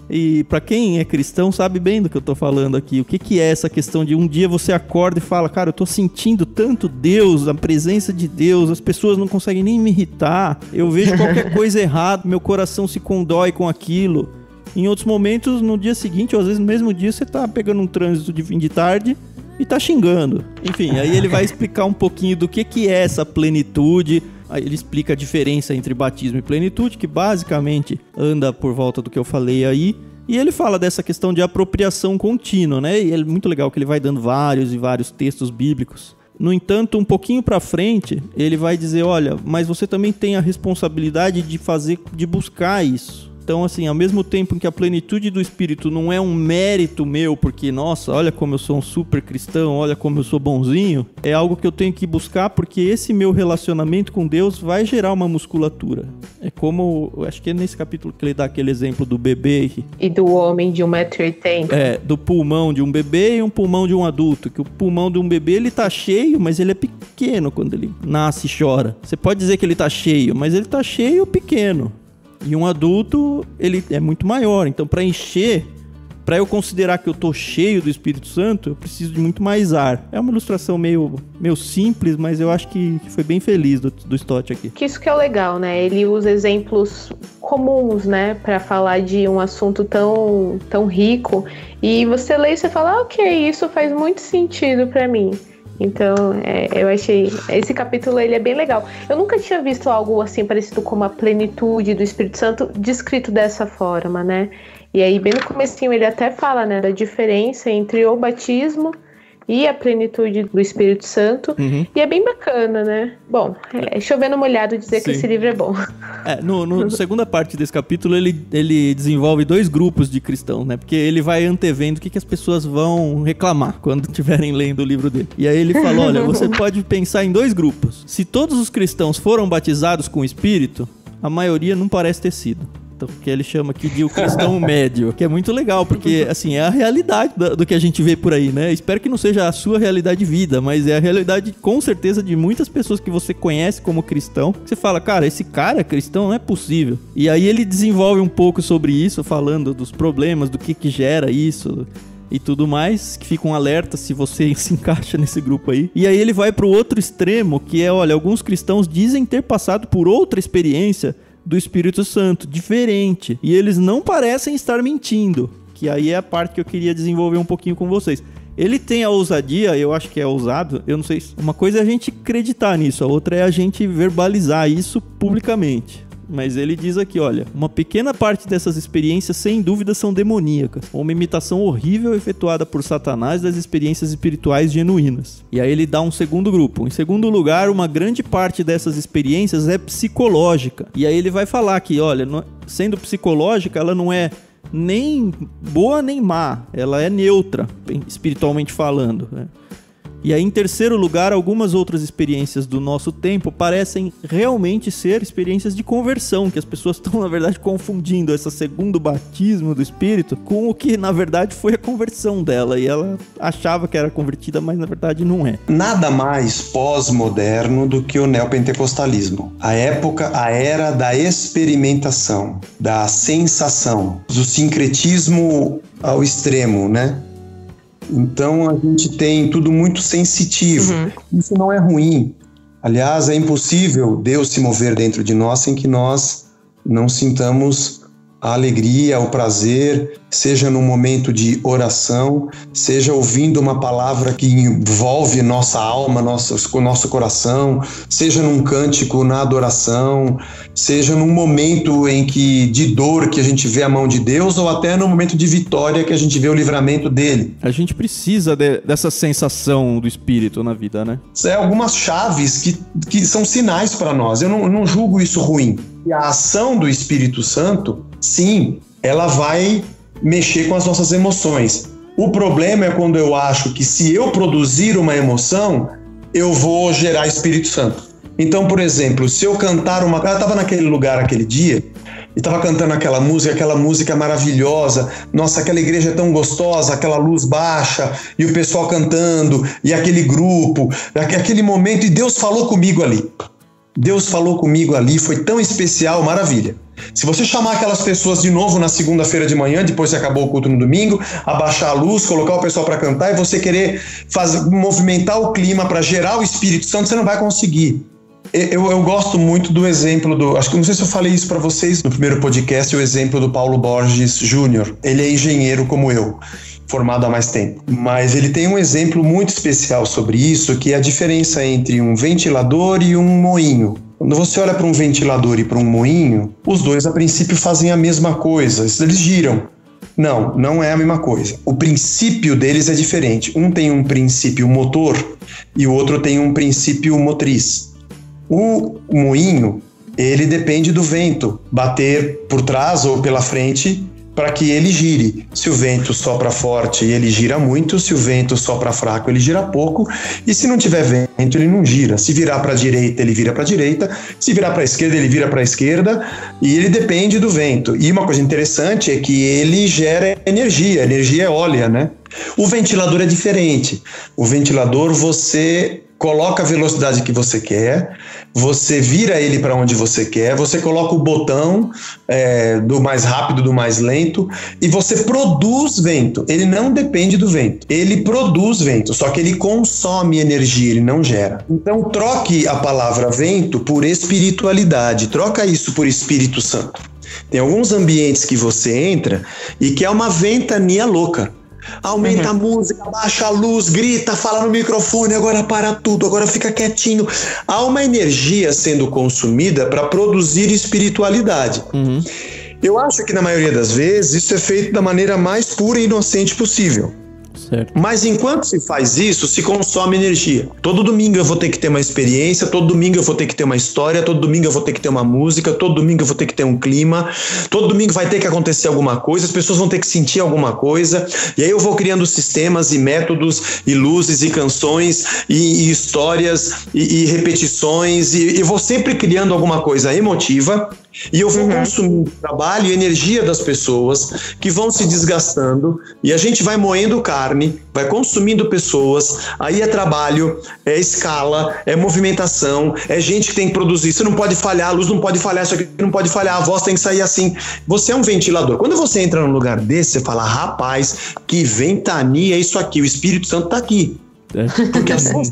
Speaker 1: E para quem é cristão sabe bem do que eu tô falando aqui. O que é essa questão de um dia você acorda e fala: cara, eu tô sentindo tanto Deus, a presença de Deus, as pessoas não conseguem nem me irritar, eu vejo qualquer coisa errada, meu coração se condói com aquilo. Em outros momentos, no dia seguinte, ou às vezes no mesmo dia, você tá pegando um trânsito de fim de tarde e tá xingando. Enfim, aí ele vai explicar um pouquinho do que é essa plenitude. Aí ele explica a diferença entre batismo e plenitude, que basicamente anda por volta do que eu falei aí. E ele fala dessa questão de apropriação contínua, né? E é muito legal que ele vai dando vários e vários textos bíblicos. No entanto, um pouquinho para frente, ele vai dizer: olha, mas você também tem a responsabilidade de buscar isso. Então, assim, ao mesmo tempo em que a plenitude do Espírito não é um mérito meu, porque, nossa, olha como eu sou um super cristão, olha como eu sou bonzinho, é algo que eu tenho que buscar, porque esse meu relacionamento com Deus vai gerar uma musculatura. É como, acho que é nesse capítulo que ele dá aquele exemplo do bebê.
Speaker 2: E do homem de 1,80 m.
Speaker 1: Do pulmão de um bebê e um pulmão de um adulto. Que o pulmão de um bebê, ele tá cheio, mas ele é pequeno quando ele nasce e chora. Você pode dizer que ele tá cheio, mas ele tá cheio pequeno. E um adulto, ele é muito maior. Então, para encher, para eu considerar que eu tô cheio do Espírito Santo, eu preciso de muito mais ar. É uma ilustração meio simples, mas eu acho que foi bem feliz do Stott aqui.
Speaker 2: Que isso que é o legal, né? Ele usa exemplos comuns, né? Para falar de um assunto tão rico. E você lê e você fala, ok, isso faz muito sentido para mim. Então, eu achei... Esse capítulo, ele é bem legal. Eu nunca tinha visto algo assim parecido com a plenitude do Espírito Santo descrito dessa forma, né? E aí, bem no comecinho, ele até fala, né, da diferença entre o batismo e a plenitude do Espírito Santo. Uhum. E é bem bacana, né? Bom, chovendo molhado dizer Sim. que esse livro é bom.
Speaker 1: Na segunda parte desse capítulo, ele desenvolve 2 grupos de cristãos, né? Porque ele vai antevendo o que as pessoas vão reclamar quando estiverem lendo o livro dele. E aí ele fala, olha, você pode pensar em 2 grupos. Se todos os cristãos foram batizados com o Espírito, a maioria não parece ter sido. Que ele chama aqui de o cristão médio, que é muito legal, porque assim, é a realidade do que a gente vê por aí, né? Espero que não seja a sua realidade de vida, mas é a realidade, com certeza, de muitas pessoas que você conhece como cristão. Você fala, cara, esse cara é cristão, não é possível. E aí ele desenvolve um pouco sobre isso, falando dos problemas, do que gera isso e tudo mais, que fica um alerta se você se encaixa nesse grupo aí. E aí ele vai pro outro extremo, que é, olha, alguns cristãos dizem ter passado por outra experiência do Espírito Santo, diferente. E eles não parecem estar mentindo, que aí é a parte que eu queria desenvolver um pouquinho com vocês. Ele tem a ousadia, eu acho que é ousado, eu não sei, uma coisa é a gente acreditar nisso, a outra é a gente verbalizar isso publicamente. Mas ele diz aqui, olha, uma pequena parte dessas experiências sem dúvida são demoníacas, uma imitação horrível efetuada por Satanás das experiências espirituais genuínas. E aí ele dá um segundo grupo. Em segundo lugar, uma grande parte dessas experiências é psicológica. E aí ele vai falar que, olha, sendo psicológica, ela não é nem boa nem má, ela é neutra, espiritualmente falando, né? E aí, em terceiro lugar, algumas outras experiências do nosso tempo parecem realmente ser experiências de conversão, que as pessoas estão, na verdade, confundindo esse segundo batismo do Espírito com o que, na verdade, foi a conversão dela. E ela achava que era convertida, mas, na verdade, não é.
Speaker 3: Nada mais pós-moderno do que o neopentecostalismo. A era da experimentação, da sensação, do sincretismo ao extremo, né? Então a gente tem tudo muito sensitivo. Isso não é ruim. Aliás, é impossível Deus se mover dentro de nós sem que nós não sintamos a alegria, o prazer, seja num momento de oração, seja ouvindo uma palavra que envolve nossa alma, nosso coração, seja num cântico na adoração, seja num momento de dor que a gente vê a mão de Deus, ou até num momento de vitória que a gente vê o livramento dele.
Speaker 1: A gente precisa dessa sensação do Espírito na vida, né?
Speaker 3: Algumas chaves que são sinais para nós. Eu não julgo isso ruim. E a ação do Espírito Santo, sim, ela vai mexer com as nossas emoções. O problema é quando eu acho que se eu produzir uma emoção, eu vou gerar Espírito Santo. Então, por exemplo, se eu cantar eu estava naquele lugar aquele dia e estava cantando aquela música maravilhosa, nossa, aquela igreja é tão gostosa, aquela luz baixa e o pessoal cantando e aquele grupo, aquele momento, e Deus falou comigo ali. Deus falou comigo ali, foi tão especial, maravilha. Se você chamar aquelas pessoas de novo na segunda-feira de manhã, depois que acabou o culto no domingo, abaixar a luz, colocar o pessoal para cantar e você querer movimentar o clima para gerar o Espírito Santo, você não vai conseguir. Eu gosto muito do exemplo acho que não sei se eu falei isso para vocês no primeiro podcast, o exemplo do Paulo Borges Jr. Ele é engenheiro como eu, formado há mais tempo. Mas ele tem um exemplo muito especial sobre isso, que é a diferença entre um ventilador e um moinho. Quando você olha para um ventilador e para um moinho, os dois a princípio fazem a mesma coisa, eles giram. Não é a mesma coisa. O princípio deles é diferente. Um tem um princípio motor e o outro tem um princípio motriz. O moinho, ele depende do vento bater por trás ou pela frente para que ele gire. Se o vento sopra forte, ele gira muito. Se o vento sopra fraco, ele gira pouco. E se não tiver vento, ele não gira. Se virar para a direita, ele vira para a direita. Se virar para a esquerda, ele vira para a esquerda. E ele depende do vento. E uma coisa interessante é que ele gera energia eólica, né? O ventilador é diferente. O ventilador, você coloca a velocidade que você quer, você vira ele para onde você quer, você coloca o botão do mais rápido, do mais lento, e você produz vento. Ele não depende do vento, ele produz vento, só que ele consome energia, ele não gera. Então troque a palavra vento por espiritualidade, troca isso por Espírito Santo. Tem alguns ambientes que você entra e que é uma ventania louca. Aumenta a música, baixa a luz, grita, fala no microfone, agora para tudo, agora fica quietinho. Há uma energia sendo consumida para produzir espiritualidade. Eu acho que na maioria das vezes isso é feito da maneira mais pura e inocente possível.
Speaker 1: Certo.
Speaker 3: Mas enquanto se faz isso, se consome energia. Todo domingo eu vou ter que ter uma experiência, todo domingo eu vou ter que ter uma história, todo domingo eu vou ter que ter uma música, todo domingo eu vou ter que ter um clima, todo domingo vai ter que acontecer alguma coisa, as pessoas vão ter que sentir alguma coisa, e aí eu vou criando sistemas e métodos e luzes e canções e histórias e repetições, e eu vou sempre criando alguma coisa emotiva, e eu vou consumindo trabalho e energia das pessoas que vão se desgastando, e a gente vai moendo carne, vai consumindo pessoas, aí é trabalho, é escala, é movimentação, é gente que tem que produzir, isso não pode falhar, a luz não pode falhar, isso aqui não pode falhar, a voz tem que sair assim. Você é um ventilador. Quando você entra num lugar desse, você fala, rapaz, que ventania é isso aqui, o Espírito Santo tá aqui. Porque as suas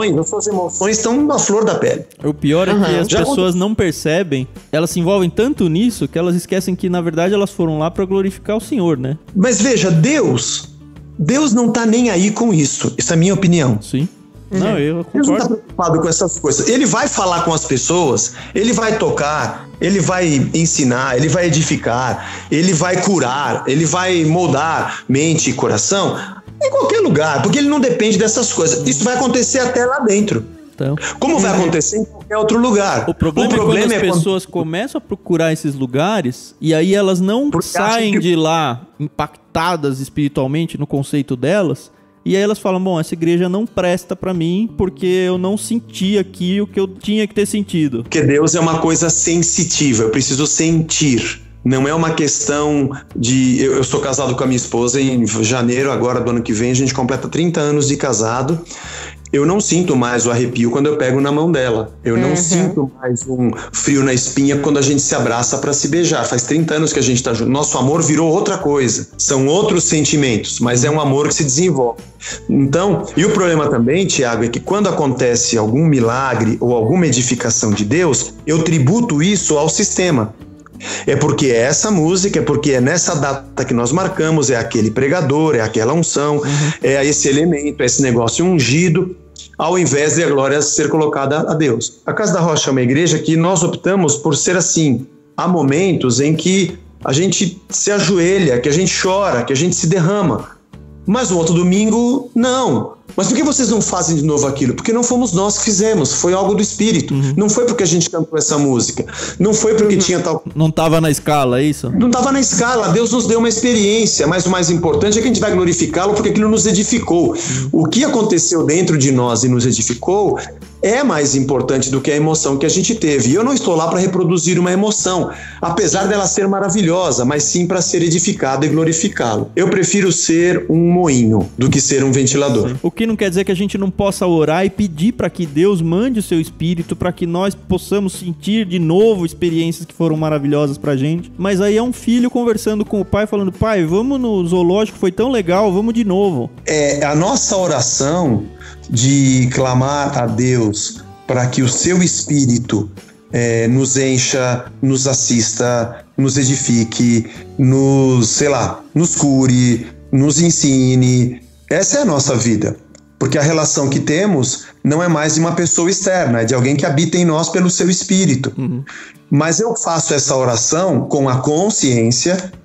Speaker 3: emoções estão na flor da pele.
Speaker 1: O pior é que as pessoas não percebem, elas se envolvem tanto nisso que elas esquecem que na verdade elas foram lá para glorificar o Senhor, né?
Speaker 3: Mas veja, Deus não tá nem aí com isso. Isso é a minha opinião.
Speaker 1: Sim. Não, eu concordo.
Speaker 3: Deus não tá preocupado com essas coisas. Ele vai falar com as pessoas, ele vai tocar, ele vai ensinar, ele vai edificar, ele vai curar, ele vai moldar mente e coração em qualquer lugar, porque ele não depende dessas coisas. Isso vai acontecer até lá dentro.
Speaker 1: Então,
Speaker 3: como vai acontecer em qualquer outro lugar.
Speaker 1: O problema é quando as pessoas começam a procurar esses lugares e aí elas não saem de lá impactadas espiritualmente no conceito delas, e aí elas falam, bom, essa igreja não presta pra mim porque eu não senti aqui o que eu tinha que ter sentido.
Speaker 3: Porque Deus é uma coisa sensitiva, eu preciso sentir. Não é uma questão de... Eu sou casado com a minha esposa em janeiro agora do ano que vem, a gente completa 30 anos de casado. Eu não sinto mais o arrepio quando eu pego na mão dela. Eu não sinto mais um frio na espinha quando a gente se abraça para se beijar. Faz 30 anos que a gente tá junto. Nosso amor virou outra coisa. São outros sentimentos, mas é um amor que se desenvolve. Então, e o problema também, Tiago, é que quando acontece algum milagre ou alguma edificação de Deus, eu tributo isso ao sistema. É porque é essa música, é porque é nessa data que nós marcamos, é aquele pregador, é aquela unção, é esse elemento, é esse negócio ungido, ao invés de a glória ser colocada a Deus. A Casa da Rocha é uma igreja que nós optamos por ser assim. Há momentos em que a gente se ajoelha, que a gente chora, que a gente se derrama. Mas no outro domingo, não. Mas por que vocês não fazem de novo aquilo? Porque não fomos nós que fizemos, foi algo do Espírito. Não foi porque a gente cantou essa música, não foi porque tinha tal...
Speaker 1: Não estava na escala, é isso?
Speaker 3: Não estava na escala, Deus nos deu uma experiência, mas o mais importante é que a gente vai glorificá-lo porque aquilo nos edificou. O que aconteceu dentro de nós e nos edificou é mais importante do que a emoção que a gente teve. E eu não estou lá para reproduzir uma emoção, apesar dela ser maravilhosa, mas sim para ser edificada e glorificá-lo. Eu prefiro ser um moinho do que ser um ventilador.
Speaker 1: O que não quer dizer que a gente não possa orar e pedir para que Deus mande o seu Espírito para que nós possamos sentir de novo experiências que foram maravilhosas pra gente. Mas aí é um filho conversando com o pai, falando, pai, vamos no zoológico, foi tão legal, vamos de novo.
Speaker 3: A nossa oração de clamar a Deus para que o seu Espírito nos encha, nos assista, nos edifique, nos cure, nos ensine. Essa é a nossa vida. Porque a relação que temos não é mais de uma pessoa externa, é de alguém que habita em nós pelo seu Espírito. Mas eu faço essa oração com a consciência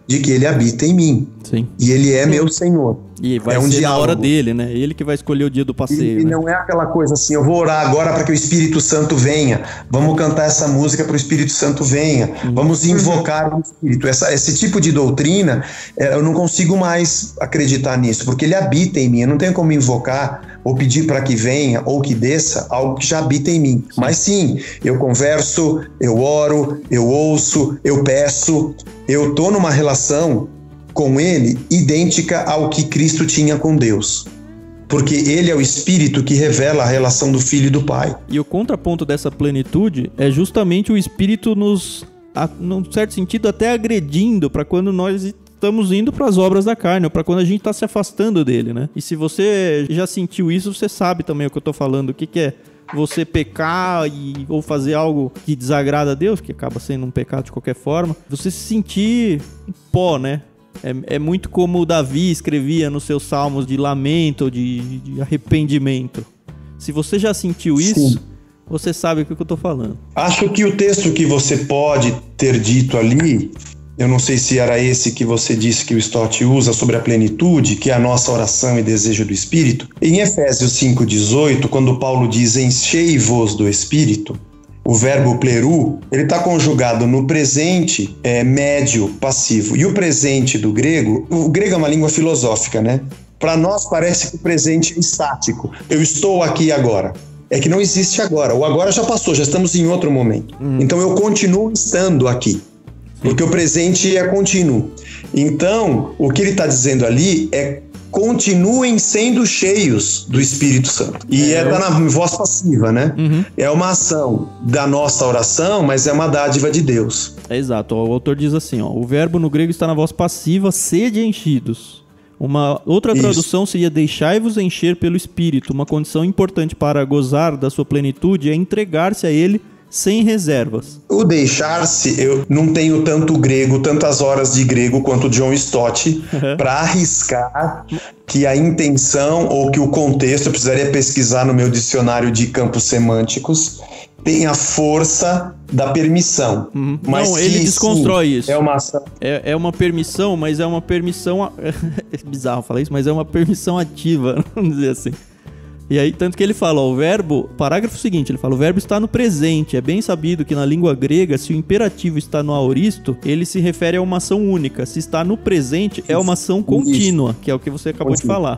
Speaker 3: de que ele habita em mim.
Speaker 1: Sim.
Speaker 3: E ele é meu Senhor.
Speaker 1: E vai ser na hora dele, né? Ele que vai escolher o dia do passeio.
Speaker 3: E
Speaker 1: né?
Speaker 3: não é aquela coisa assim, eu vou orar agora para que o Espírito Santo venha. Vamos cantar essa música para o Espírito Santo venha. Vamos invocar o Espírito. Esse tipo de doutrina, eu não consigo mais acreditar nisso, porque ele habita em mim. Eu não tenho como invocar ou pedir para que venha ou que desça algo que já habita em mim. Mas sim, eu converso, eu oro, eu ouço, eu peço. Eu estou numa relação com ele idêntica ao que Cristo tinha com Deus. Porque ele é o Espírito que revela a relação do Filho e do Pai.
Speaker 1: E o contraponto dessa plenitude é justamente o Espírito nos, num certo sentido, até agredindo para quando nós estamos indo para as obras da carne, ou para quando a gente está se afastando dele, né? E se você já sentiu isso, você sabe também o que eu estou falando, o que é você pecar ou fazer algo que desagrada a Deus, que acaba sendo um pecado de qualquer forma, você se sentir pó, né? É muito como o Davi escrevia nos seus salmos de lamento, de arrependimento. Se você já sentiu isso, você sabe o que eu tô falando.
Speaker 3: Acho que o texto que você pode ter dito ali, eu não sei se era esse que você disse que o Stott usa sobre a plenitude, que é a nossa oração e desejo do Espírito. Em Efésios 5,18, quando Paulo diz enchei-vos do Espírito, o verbo pleru, ele está conjugado no presente médio passivo. E o presente do grego, o grego é uma língua filosófica, né? Para nós parece que o presente é estático. Eu estou aqui agora. É que não existe agora. O agora já passou, já estamos em outro momento. Então eu continuo estando aqui. Porque o presente é contínuo. Então, o que ele está dizendo ali é continuem sendo cheios do Espírito Santo. E tá na voz passiva, né? É uma ação da nossa oração, mas é uma dádiva de Deus.
Speaker 1: Exato. O autor diz assim, o verbo no grego está na voz passiva, sede enchidos. Uma outra tradução seria deixai-vos encher pelo Espírito. Uma condição importante para gozar da sua plenitude é entregar-se a ele sem reservas.
Speaker 3: O deixar-se, eu não tenho tanto grego, tantas horas de grego quanto John Stott para arriscar que a intenção ou que o contexto, eu precisaria pesquisar no meu dicionário de campos semânticos, tem a força da permissão. Mas
Speaker 1: não, ele desconstrói isso.
Speaker 3: É uma ação.
Speaker 1: É uma permissão, mas é uma permissão... É bizarro falar isso, mas é uma permissão ativa, vamos dizer assim. E aí, tanto que ele fala, o verbo, parágrafo seguinte, ele fala, o verbo está no presente. É bem sabido que na língua grega, se o imperativo está no aoristo, ele se refere a uma ação única. Se está no presente, é uma ação contínua, que é o que você acabou de falar.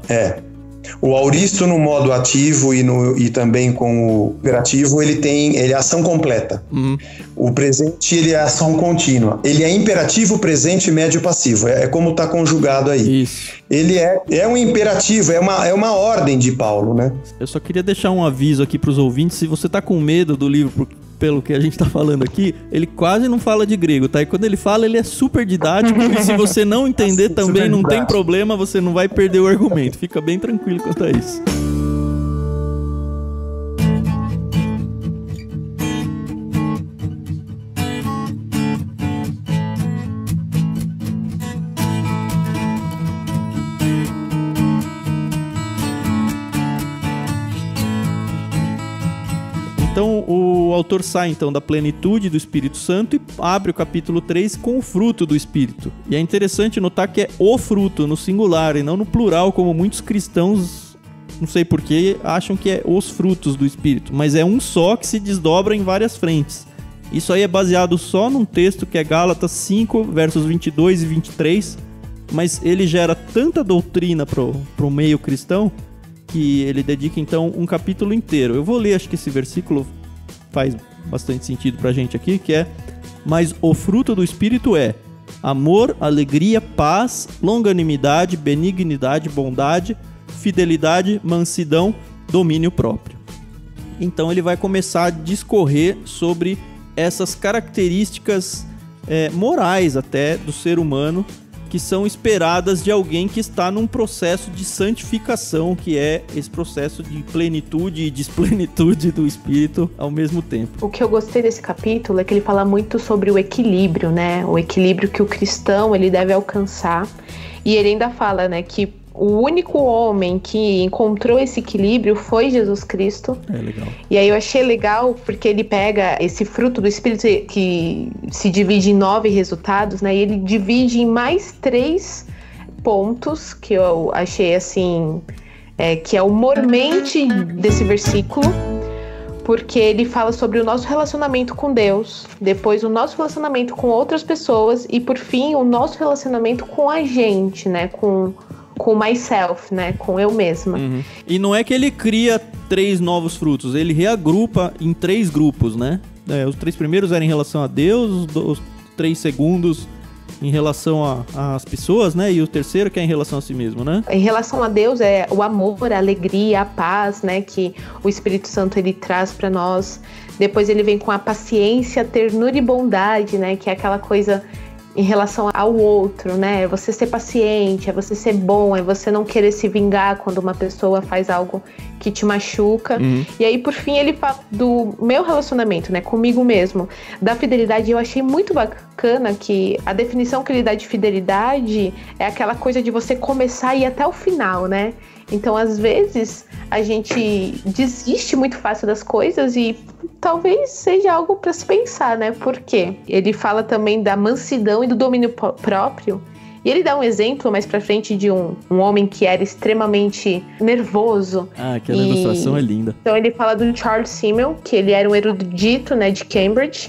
Speaker 3: O aoristo no modo ativo e também com o imperativo, ele é ação completa. O presente, ele é ação contínua. Ele é imperativo, presente, médio e passivo. É como está conjugado aí.
Speaker 1: Isso.
Speaker 3: Ele é um imperativo, é uma ordem de Paulo, né?
Speaker 1: Eu só queria deixar um aviso aqui para os ouvintes. Se você está com medo do livro pelo que a gente tá falando aqui, ele quase não fala de grego, tá? E quando ele fala, ele é super didático, e se você não entender também não tem problema, você não vai perder o argumento. Fica bem tranquilo quanto a isso. Então o autor sai então da plenitude do Espírito Santo e abre o capítulo 3 com o fruto do Espírito. E é interessante notar que é o fruto no singular e não no plural, como muitos cristãos, não sei porquê, acham que é os frutos do Espírito. Mas é um só que se desdobra em várias frentes. Isso aí é baseado só num texto que é Gálatas 5, versos 22 e 23, mas ele gera tanta doutrina pro meio cristão que ele dedica então um capítulo inteiro. Eu vou ler, acho que esse versículo faz bastante sentido pra gente aqui, que é: mas o fruto do Espírito é amor, alegria, paz, longanimidade, benignidade, bondade, fidelidade, mansidão, domínio próprio. Então ele vai começar a discorrer sobre essas características morais até do ser humano, que são esperadas de alguém que está num processo de santificação, que é esse processo de plenitude e desplenitude do Espírito ao mesmo tempo.
Speaker 2: O que eu gostei desse capítulo é que ele fala muito sobre o equilíbrio, né? O equilíbrio que o cristão ele deve alcançar. E ele ainda fala, né, que o único homem que encontrou esse equilíbrio foi Jesus Cristo.
Speaker 1: É legal.
Speaker 2: E aí eu achei legal porque ele pega esse fruto do Espírito que se divide em 9 resultados, né? E ele divide em mais 3 pontos que eu achei assim, que é o mormente desse versículo. Porque ele fala sobre o nosso relacionamento com Deus, depois o nosso relacionamento com outras pessoas e, por fim, o nosso relacionamento com a gente, né? Com myself, né? Com eu mesma.
Speaker 1: Uhum. E não é que ele cria 3 novos frutos, ele reagrupa em 3 grupos, né? Os 3 primeiros eram em relação a Deus, os 3 segundos em relação às pessoas, né? E o terceiro que é em relação a si mesmo, né?
Speaker 2: Em relação a Deus é o amor, a alegria, a paz, né? Que o Espírito Santo ele traz para nós. Depois ele vem com a paciência, ternura e bondade, né? Que é aquela coisa em relação ao outro, né? É você ser paciente, é você ser bom, é você não querer se vingar quando uma pessoa faz algo que te machuca. Uhum. E aí, por fim, ele fala do meu relacionamento, né? Comigo mesmo. Da fidelidade, eu achei muito bacana que a definição que ele dá de fidelidade é aquela coisa de você começar e ir até o final, né? Então, às vezes, a gente desiste muito fácil das coisas e talvez seja algo para se pensar, né? Por quê? Ele fala também da mansidão e do domínio próprio. E ele dá um exemplo mais pra frente de um homem que era extremamente nervoso.
Speaker 1: Ah, aquela ilustração é linda.
Speaker 2: Então ele fala do Charles Simmel, que ele era um erudito, né, de Cambridge,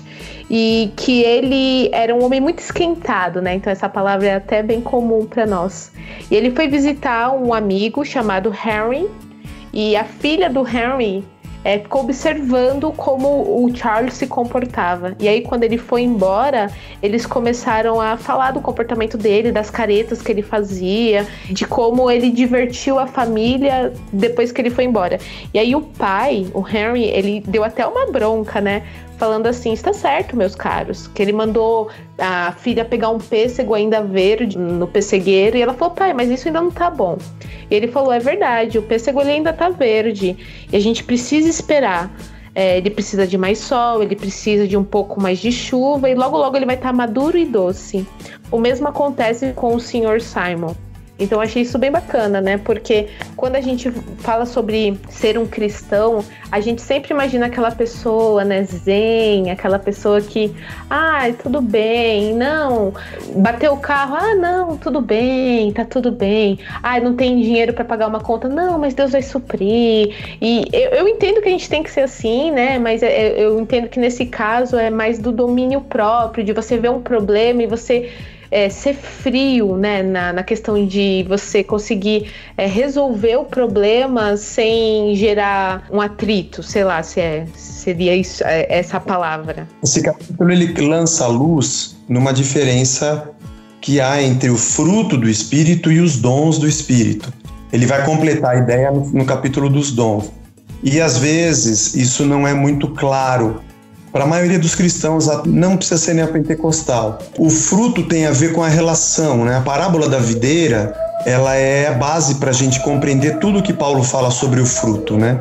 Speaker 2: e que ele era um homem muito esquentado, né? Então essa palavra é até bem comum para nós. E ele foi visitar um amigo chamado Henry, e a filha do Henry ficou observando como o Charles se comportava. E aí, quando ele foi embora, eles começaram a falar do comportamento dele, das caretas que ele fazia, de como ele divertiu a família depois que ele foi embora. E aí o pai, o Henry, ele deu até uma bronca, né? Falando assim, está certo, meus caros, que ele mandou a filha pegar um pêssego ainda verde no pessegueiro, e ela falou, pai, mas isso ainda não tá bom. E ele falou, é verdade, o pêssego ele ainda tá verde, e a gente precisa esperar. Ele precisa de mais sol, ele precisa de um pouco mais de chuva, e logo logo ele vai estar maduro e doce. O mesmo acontece com o Sr. Simon. Então eu achei isso bem bacana, né? Porque quando a gente fala sobre ser um cristão, a gente sempre imagina aquela pessoa, né, zen, aquela pessoa que, tudo bem, não, bateu o carro, não, tudo bem, tá tudo bem, não tem dinheiro para pagar uma conta, não, mas Deus vai suprir. E eu entendo que a gente tem que ser assim, né? Mas eu entendo que nesse caso é mais do domínio próprio, de você ver um problema e você ser frio, né, na questão de você conseguir resolver o problema sem gerar um atrito, sei lá, seria isso, essa palavra.
Speaker 3: Esse capítulo ele lança a luz numa diferença que há entre o fruto do Espírito e os dons do Espírito. Ele vai completar a ideia no capítulo dos dons. E às vezes isso não é muito claro. Para a maioria dos cristãos, não precisa ser neopentecostal. O fruto tem a ver com a relação, né? A parábola da videira, ela é a base para a gente compreender tudo que Paulo fala sobre o fruto, né?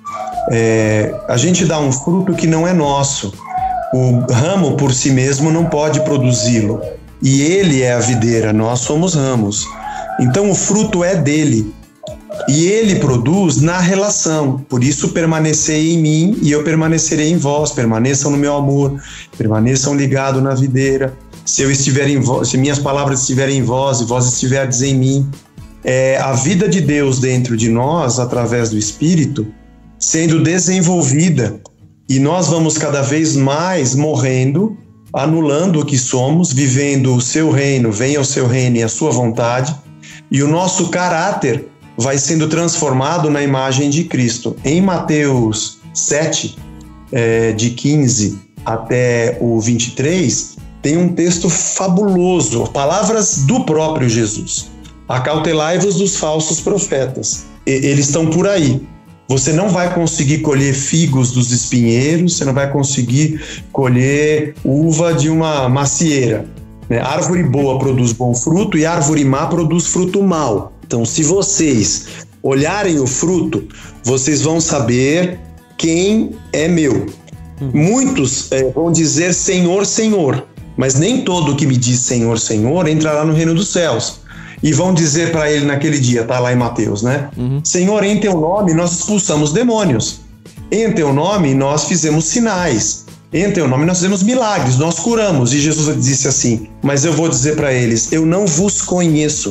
Speaker 3: A gente dá um fruto que não é nosso. O ramo por si mesmo não pode produzi-lo. E ele é a videira, nós somos ramos. Então o fruto é dele. E ele produz na relação, por isso permanecei em mim e eu permanecerei em vós, permaneçam no meu amor, permaneçam ligados na videira. Se eu estiver em vós, se minhas palavras estiverem em vós e vós estiverdes em mim, a vida de Deus dentro de nós, através do Espírito, sendo desenvolvida, e nós vamos cada vez mais morrendo, anulando o que somos, vivendo o seu reino, venha o seu reino e a sua vontade, e o nosso caráter vai sendo transformado na imagem de Cristo. Em Mateus 7, de 15 até o 23, tem um texto fabuloso, palavras do próprio Jesus. Acautelai-vos dos falsos profetas. Eles estão por aí. Você não vai conseguir colher figos dos espinheiros, você não vai conseguir colher uva de uma macieira. Árvore boa produz bom fruto e árvore má produz fruto mau. Então, se vocês olharem o fruto, vocês vão saber quem é meu. Muitos vão dizer Senhor, Senhor, mas nem todo que me diz Senhor, Senhor entrará no reino dos céus. e vão dizer para ele naquele dia, tá lá em Mateus, né? Senhor, em teu nome nós expulsamos demônios. Em teu nome nós fizemos sinais. Em teu nome nós fizemos milagres, nós curamos. E Jesus disse assim, mas eu vou dizer para eles, eu não vos conheço.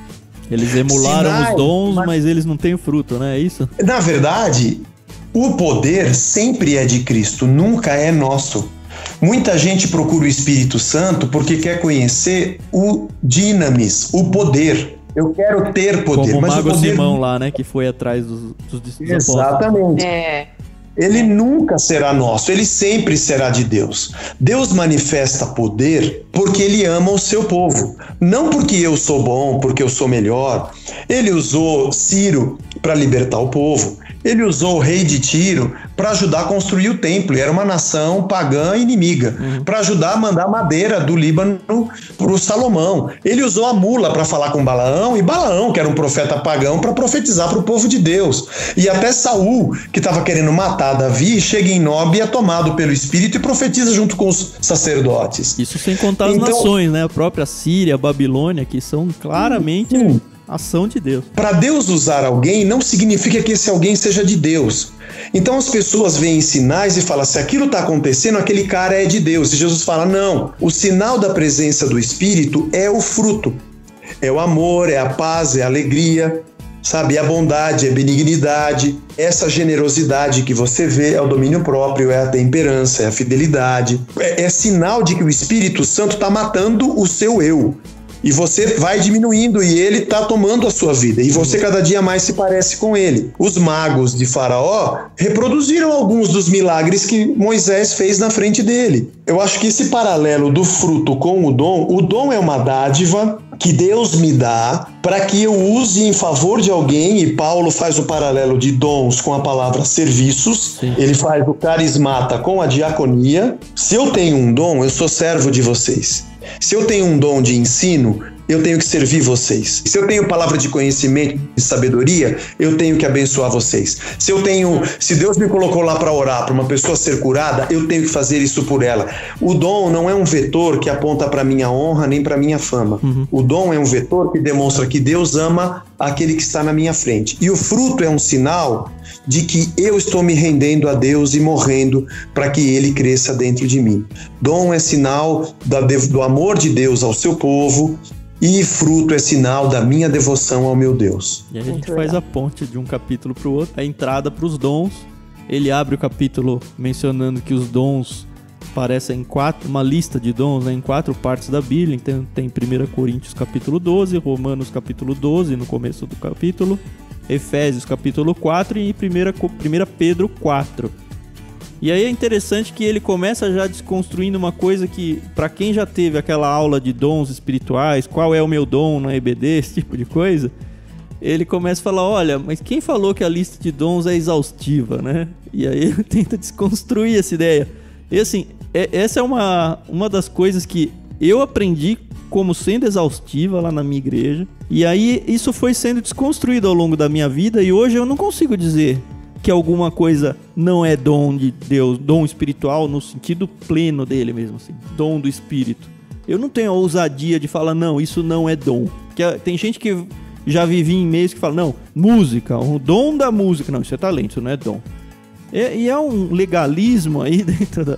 Speaker 1: Eles emularam sinais, os dons, mas eles não têm fruto, né? É isso?
Speaker 3: Na verdade, o poder sempre é de Cristo, nunca é nosso. Muita gente procura o Espírito Santo porque quer conhecer o dinamis, o poder. Eu quero ter poder.
Speaker 1: Como
Speaker 3: mas
Speaker 1: o Mago
Speaker 3: o poder...
Speaker 1: Simão lá, né? Que foi atrás dos discípulos.
Speaker 3: Exatamente. Ele nunca será nosso, ele sempre será de Deus. Deus manifesta poder porque ele ama o seu povo. Não porque eu sou bom, porque eu sou melhor. Ele usou Ciro para libertar o povo. Ele usou o rei de Tiro para ajudar a construir o templo. E era uma nação pagã inimiga. Para ajudar a mandar madeira do Líbano para o Salomão. Ele usou a mula para falar com Balaão. E Balaão, que era um profeta pagão, para profetizar para o povo de Deus. E até Saul, que estava querendo matar Davi, chega em Nob e é tomado pelo Espírito e profetiza junto com os sacerdotes.
Speaker 1: Isso sem contar as nações, né? A própria Síria, a Babilônia, que são claramente... ação de Deus.
Speaker 3: Para Deus usar alguém não significa que esse alguém seja de Deus. Então as pessoas veem sinais e falam, se aquilo está acontecendo, aquele cara é de Deus. E Jesus fala, não, o sinal da presença do Espírito é o fruto. É o amor, é a paz, é a alegria, sabe? É a bondade, é a benignidade. Essa generosidade que você vê é o domínio próprio, é a temperança, é a fidelidade. É sinal de que o Espírito Santo está matando o seu eu. E você vai diminuindo e ele está tomando a sua vida. E você cada dia mais se parece com ele. Os magos de Faraó reproduziram alguns dos milagres que Moisés fez na frente dele. Eu acho que esse paralelo do fruto com o dom é uma dádiva que Deus me dá para que eu use em favor de alguém. E Paulo faz o paralelo de dons com a palavra serviços. Sim. Ele faz o carismata com a diaconia. Se eu tenho um dom, eu sou servo de vocês. Se eu tenho um dom de ensino, eu tenho que servir vocês. Se eu tenho palavra de conhecimento e sabedoria, eu tenho que abençoar vocês. Se Deus me colocou lá para orar para uma pessoa ser curada, eu tenho que fazer isso por ela. O dom não é um vetor que aponta para minha honra nem para minha fama. O dom é um vetor que demonstra que Deus ama aquele que está na minha frente. E o fruto é um sinal de que eu estou me rendendo a Deus e morrendo para que Ele cresça dentro de mim. Dom é sinal do amor de Deus ao seu povo e fruto é sinal da minha devoção ao meu Deus.
Speaker 1: E a gente faz a ponte de um capítulo para o outro, a entrada para os dons. Ele abre o capítulo mencionando que os dons aparecem uma lista de dons, né, em 4 partes da Bíblia. Então tem 1 Coríntios capítulo 12, Romanos capítulo 12 no começo do capítulo, Efésios capítulo 4 e 1 Pedro 4. E aí é interessante que ele começa já desconstruindo uma coisa que, para quem já teve aquela aula de dons espirituais, qual é o meu dom na EBD, esse tipo de coisa, ele começa a falar, olha, mas quem falou que a lista de dons é exaustiva, né? E aí ele tenta desconstruir essa ideia. E assim, essa é uma das coisas que eu aprendi como sendo exaustiva lá na minha igreja. E aí isso foi sendo desconstruído ao longo da minha vida e hoje eu não consigo dizer que alguma coisa não é dom de Deus, dom espiritual no sentido pleno dele mesmo, assim, dom do Espírito. Eu não tenho a ousadia de falar, não, isso não é dom. Porque tem gente que já vive em meios que fala, não, música, o dom da música, não, isso é talento, isso não é dom. E é um legalismo aí dentro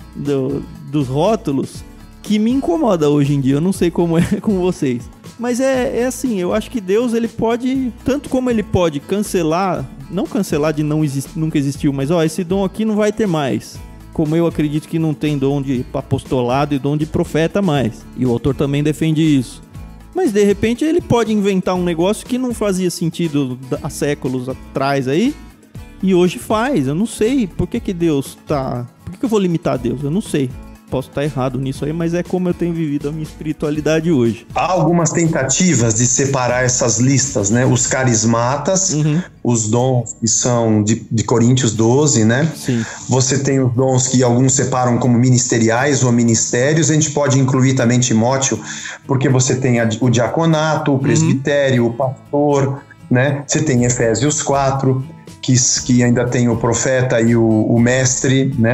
Speaker 1: dos rótulos que me incomoda hoje em dia. Eu não sei como é com vocês. Mas é assim, eu acho que Deus, ele pode, tanto como ele pode cancelar, não cancelar de nunca existiu, mas esse dom aqui não vai ter mais. Como eu acredito que não tem dom de apostolado e dom de profeta mais. E o autor também defende isso. Mas de repente ele pode inventar um negócio que não fazia sentido há séculos atrás aí, e hoje faz. Eu não sei por que Deus tá... Por que eu vou limitar Deus? Eu não sei. Posso estar errado nisso aí, mas é como eu tenho vivido a minha espiritualidade hoje.
Speaker 3: Há algumas tentativas de separar essas listas, né? Os carismatas, os dons que são de Coríntios 12, né?
Speaker 1: Sim.
Speaker 3: Você tem os dons que alguns separam como ministeriais ou ministérios. A gente pode incluir também Timóteo, porque você tem o diaconato, o presbitério, o pastor, né? Você tem Efésios 4, que ainda tem o profeta e o mestre, né?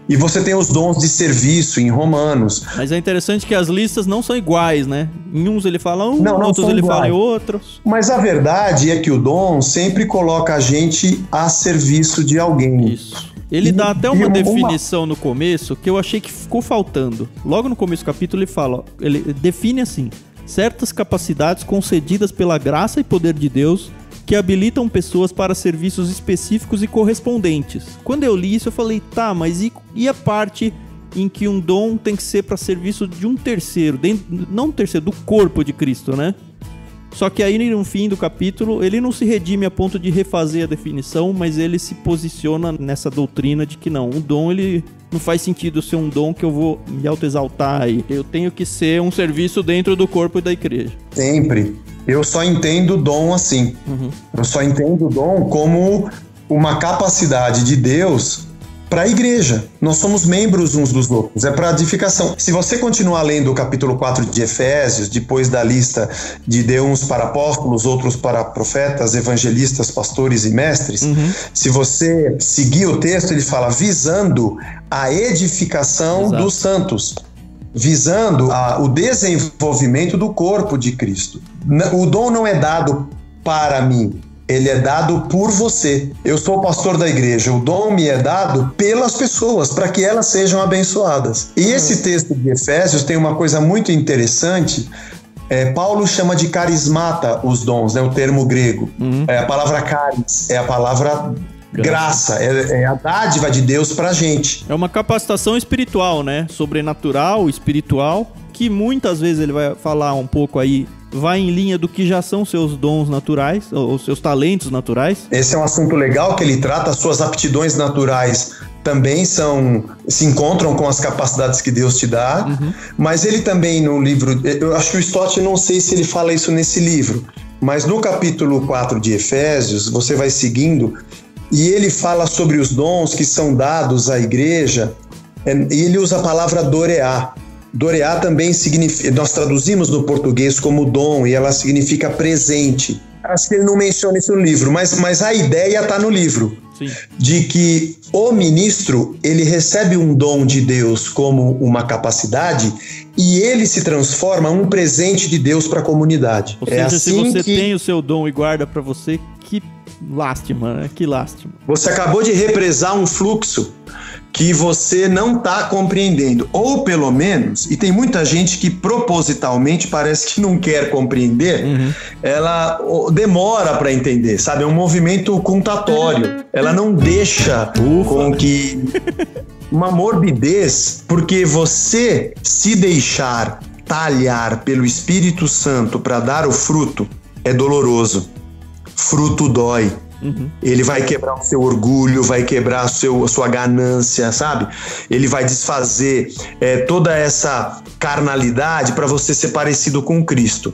Speaker 3: E você tem os dons de serviço em Romanos.
Speaker 1: Mas é interessante que as listas não são iguais, né? Em uns ele fala um, em outros ele fala em outros.
Speaker 3: Mas a verdade é que o dom sempre coloca a gente a serviço de alguém.
Speaker 1: Isso. Ele dá até uma definição no começo que eu achei que ficou faltando. Logo no começo do capítulo ele fala, ele define assim: certas capacidades concedidas pela graça e poder de Deus que habilitam pessoas para serviços específicos e correspondentes. Quando eu li isso, eu falei, tá, mas e a parte em que um dom tem que ser para serviço de um terceiro, não um terceiro, do corpo de Cristo, né? Só que aí, no fim do capítulo, ele não se redime a ponto de refazer a definição, mas ele se posiciona nessa doutrina de que não, um dom, ele não faz sentido ser um dom que eu vou me autoexaltar aí. Eu tenho que ser um serviço dentro do corpo da igreja.
Speaker 3: Sempre. Eu só entendo o dom assim. Eu só entendo o dom como uma capacidade de Deus para a igreja. Nós somos membros uns dos outros, é para edificação. Se você continuar lendo o capítulo 4 de Efésios, depois da lista de deu uns para apóstolos, outros para profetas, evangelistas, pastores e mestres, se você seguir o texto, ele fala visando a edificação dos santos, visando o desenvolvimento do corpo de Cristo. O dom não é dado para mim, ele é dado por você. Eu sou o pastor da igreja, o dom me é dado pelas pessoas, para que elas sejam abençoadas. E esse texto de Efésios tem uma coisa muito interessante. Paulo chama de carismata os dons, né, o termo grego. A palavra caris é a palavra graça, é a dádiva de Deus pra gente.
Speaker 1: É uma capacitação espiritual, né? Sobrenatural, espiritual, que muitas vezes ele vai falar um pouco aí, vai em linha do que já são seus dons naturais, ou seus talentos naturais.
Speaker 3: Esse é um assunto legal que ele trata, as suas aptidões naturais também se encontram com as capacidades que Deus te dá, mas ele também no livro, eu acho que o Stott, não sei se ele fala isso nesse livro, mas no capítulo 4 de Efésios, você vai seguindo, e ele fala sobre os dons que são dados à igreja, e ele usa a palavra doreá. Doreá também significa, nós traduzimos no português como dom, e ela significa presente. Acho que ele não menciona isso no livro, mas a ideia está no livro.
Speaker 1: Sim.
Speaker 3: De que o ministro, ele recebe um dom de Deus como uma capacidade e ele se transforma um presente de Deus para a comunidade.
Speaker 1: Ou seja, assim, se você tem o seu dom e guarda para você, que lástima, né? Que lástima.
Speaker 3: Você acabou de represar um fluxo que você não está compreendendo, ou pelo menos, e tem muita gente que propositalmente parece que não quer compreender, ela demora para entender, sabe? É um movimento contatório, ela não deixa com que uma morbidez, porque você se deixar talhar pelo Espírito Santo para dar o fruto é doloroso, fruto dói. Ele vai quebrar o seu orgulho, vai quebrar a sua ganância, sabe? Ele vai desfazer toda essa carnalidade para você ser parecido com Cristo.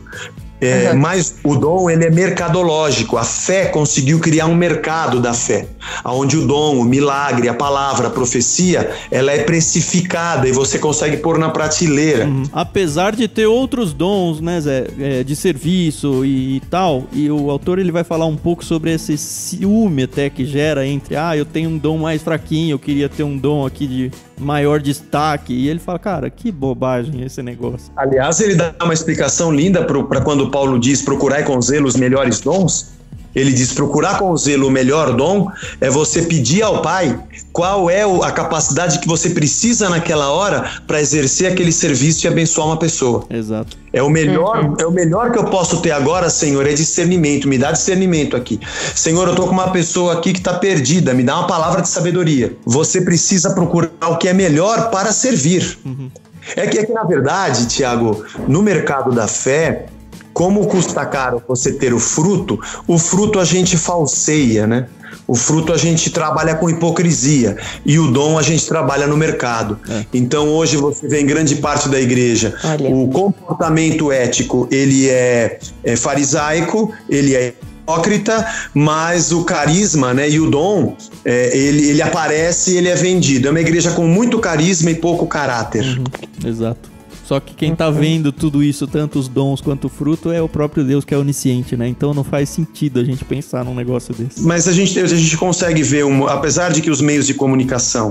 Speaker 3: Mas o dom, ele é mercadológico. A fé conseguiu criar um mercado da fé, onde o dom, o milagre, a palavra, a profecia, ela é precificada e você consegue pôr na prateleira.
Speaker 1: Apesar de ter outros dons, né, Zé, de serviço e tal, e o autor ele vai falar um pouco sobre esse ciúme até que gera entre, eu tenho um dom mais fraquinho, eu queria ter um dom aqui de maior destaque, e ele fala, cara, que bobagem esse negócio.
Speaker 3: Aliás, ele dá uma explicação linda para quando Paulo diz procurai com zelo os melhores dons. Ele diz procurar com zelo o melhor dom é você pedir ao Pai qual é a capacidade que você precisa naquela hora para exercer aquele serviço e abençoar uma pessoa.
Speaker 1: Exato.
Speaker 3: É o melhor que eu posso ter agora, Senhor, é discernimento. Me dá discernimento aqui. Senhor, eu tô com uma pessoa aqui que tá perdida. Me dá uma palavra de sabedoria. Você precisa procurar o que é melhor para servir. É que na verdade, Tiago, no mercado da fé, como custa caro você ter o fruto a gente falseia, né? O fruto a gente trabalha com hipocrisia e o dom a gente trabalha no mercado. Então hoje você vê em grande parte da igreja, o comportamento ético, ele é farisaico, ele é hipócrita, mas o carisma, né, e o dom, ele aparece e ele é vendido. É uma igreja com muito carisma e pouco caráter.
Speaker 1: Exato. Só que quem tá vendo tudo isso, tanto os dons quanto o fruto, é o próprio Deus que é onisciente, né? Então não faz sentido a gente pensar num negócio desse.
Speaker 3: Mas a gente consegue ver, apesar de que os meios de comunicação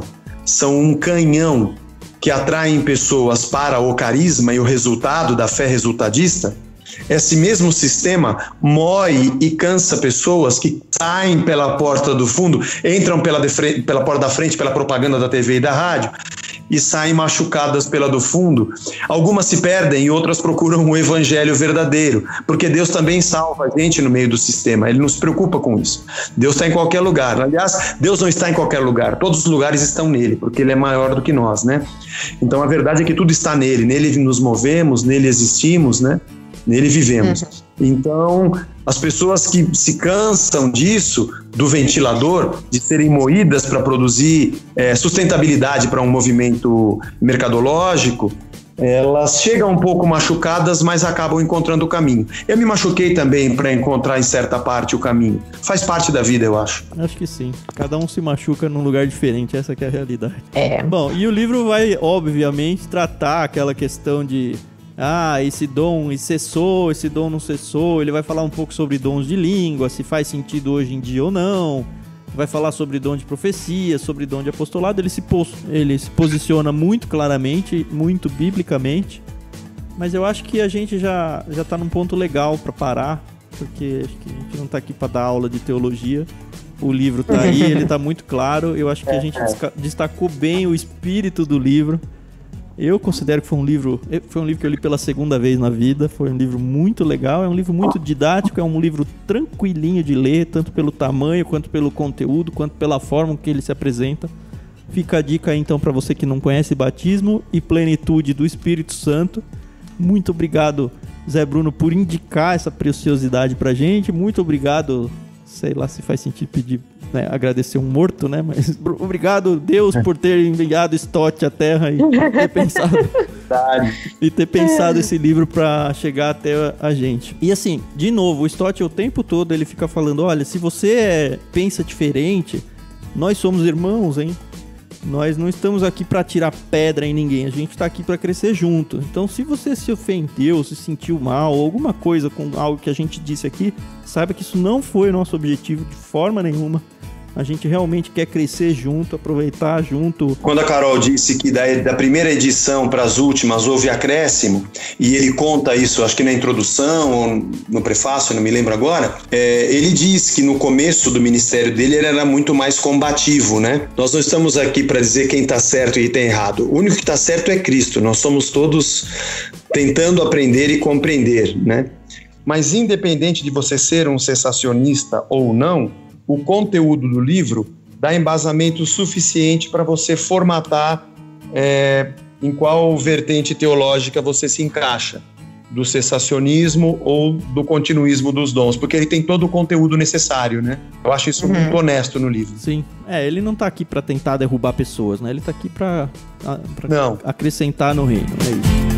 Speaker 3: são um canhão que atraem pessoas para o carisma e o resultado da fé resultadista, esse mesmo sistema mói e cansa pessoas que saem pela porta do fundo, entram pela porta da frente, pela propaganda da TV e da rádio, e saem machucadas pela do fundo. Algumas se perdem e outras procuram o evangelho verdadeiro, porque Deus também salva a gente no meio do sistema, Ele não se preocupa com isso. Deus está em qualquer lugar. Aliás, Deus não está em qualquer lugar, todos os lugares estão nele, porque Ele é maior do que nós, né? Então a verdade é que tudo está nele nos movemos, nele existimos, né? Nele vivemos. Então, as pessoas que se cansam disso, do ventilador, de serem moídas para produzir sustentabilidade para um movimento mercadológico, elas chegam um pouco machucadas, mas acabam encontrando o caminho. Eu me machuquei também para encontrar em certa parte o caminho. Faz parte da vida, eu acho.
Speaker 1: Acho que sim. Cada um se machuca num lugar diferente, essa que é a realidade. Bom, e o livro vai, obviamente, tratar aquela questão de... esse dom cessou, esse dom não cessou. Ele vai falar um pouco sobre dons de língua, se faz sentido hoje em dia ou não. Vai falar sobre dom de profecia, sobre dom de apostolado. Ele se posiciona muito claramente, muito biblicamente. Mas eu acho que a gente já tá num ponto legal para parar, porque acho que a gente não tá aqui para dar aula de teologia. O livro tá aí, ele tá muito claro. Eu acho que a gente destacou bem o espírito do livro. Eu considero que foi um livro que eu li pela segunda vez na vida. Foi um livro muito legal, é um livro muito didático, é um livro tranquilinho de ler, tanto pelo tamanho, quanto pelo conteúdo, quanto pela forma que ele se apresenta. Fica a dica aí, então, para você que não conhece Batismo e Plenitude do Espírito Santo. Muito obrigado, Zé Bruno, por indicar essa preciosidade pra gente. Muito obrigado, sei lá se faz sentido pedir, agradecer um morto, né? Mas obrigado, Deus, por ter enviado Stott à Terra e ter pensado esse livro para chegar até a gente. E assim, de novo, o Stott o tempo todo ele fica falando, olha, se você pensa diferente, nós somos irmãos, hein? Nós não estamos aqui para tirar pedra em ninguém, a gente está aqui para crescer junto. Então, se você se ofendeu, se sentiu mal, ou alguma coisa com algo que a gente disse aqui, saiba que isso não foi o nosso objetivo de forma nenhuma. A gente realmente quer crescer junto, aproveitar junto.
Speaker 3: Quando a Carol disse que da primeira edição para as últimas houve acréscimo, e ele conta isso, acho que na introdução ou no prefácio, não me lembro agora, ele diz que no começo do ministério dele ele era muito mais combativo, né? Nós não estamos aqui para dizer quem está certo e quem está errado. O único que está certo é Cristo. Nós somos todos tentando aprender e compreender, né? Mas independente de você ser um cessacionista ou não, o conteúdo do livro dá embasamento suficiente para você formatar em qual vertente teológica você se encaixa, do cessacionismo ou do continuismo dos dons, porque ele tem todo o conteúdo necessário, né? Eu acho isso muito honesto no livro.
Speaker 1: Sim, ele não tá aqui para tentar derrubar pessoas, né? Ele tá aqui para acrescentar no reino, é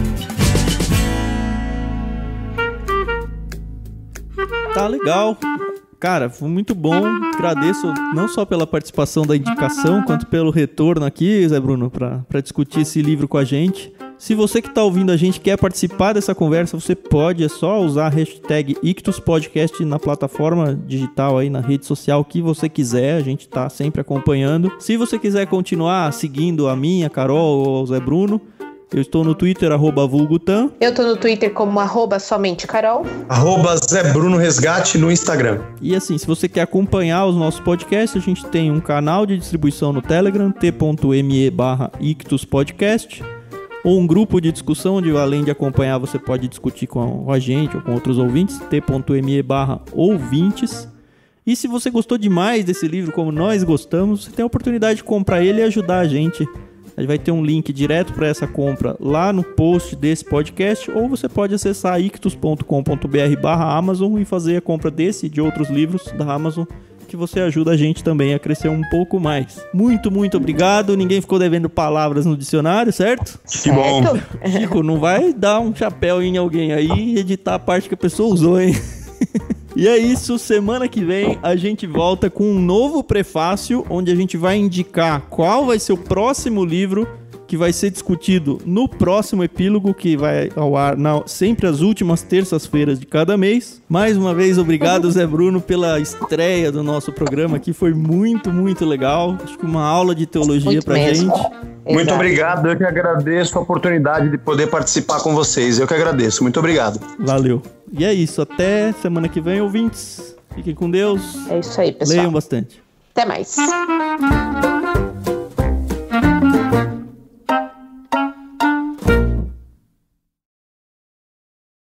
Speaker 1: isso. Tá legal. Cara, foi muito bom, agradeço não só pela participação da indicação, quanto pelo retorno aqui, Zé Bruno, para discutir esse livro com a gente. Se você que está ouvindo a gente quer participar dessa conversa, você pode, é só usar a hashtag #IctusPodcast na plataforma digital aí, na rede social que você quiser, a gente está sempre acompanhando. Se você quiser continuar seguindo a mim, a Carol ou o Zé Bruno, eu estou no Twitter, @vulgutan.
Speaker 2: Eu estou no Twitter como @somentecarol.
Speaker 3: Zé Bruno Resgate no Instagram.
Speaker 1: E assim, se você quer acompanhar os nossos podcasts, a gente tem um canal de distribuição no Telegram, t.me/ictuspodcast, ou um grupo de discussão, onde além de acompanhar, você pode discutir com a gente ou com outros ouvintes, t.me/ouvintes. E se você gostou demais desse livro, como nós gostamos, você tem a oportunidade de comprar ele e ajudar a gente. Vai ter um link direto para essa compra lá no post desse podcast, ou você pode acessar ictus.com.br/Amazon e fazer a compra desse e de outros livros da Amazon, que você ajuda a gente também a crescer um pouco mais. Muito, muito obrigado. Ninguém ficou devendo palavras no dicionário, certo?
Speaker 3: Que bom.
Speaker 1: Chico, não vai dar um chapéu em alguém aí e editar a parte que a pessoa usou, hein? E é isso, semana que vem a gente volta com um novo prefácio, onde a gente vai indicar qual vai ser o próximo livro que vai ser discutido no próximo epílogo, que vai ao ar sempre às últimas terças-feiras de cada mês. Mais uma vez, obrigado, Zé Bruno, pela estreia do nosso programa aqui. Foi muito, muito legal. Acho que uma aula de teologia
Speaker 2: muito
Speaker 1: pra
Speaker 2: mesmo.
Speaker 1: gente.
Speaker 3: Muito obrigado, eu que agradeço a oportunidade de poder participar com vocês. Eu que agradeço, muito obrigado.
Speaker 1: Valeu. E é isso, até semana que vem, ouvintes. Fiquem com Deus.
Speaker 2: É isso aí, pessoal.
Speaker 1: Leiam bastante.
Speaker 2: Até mais.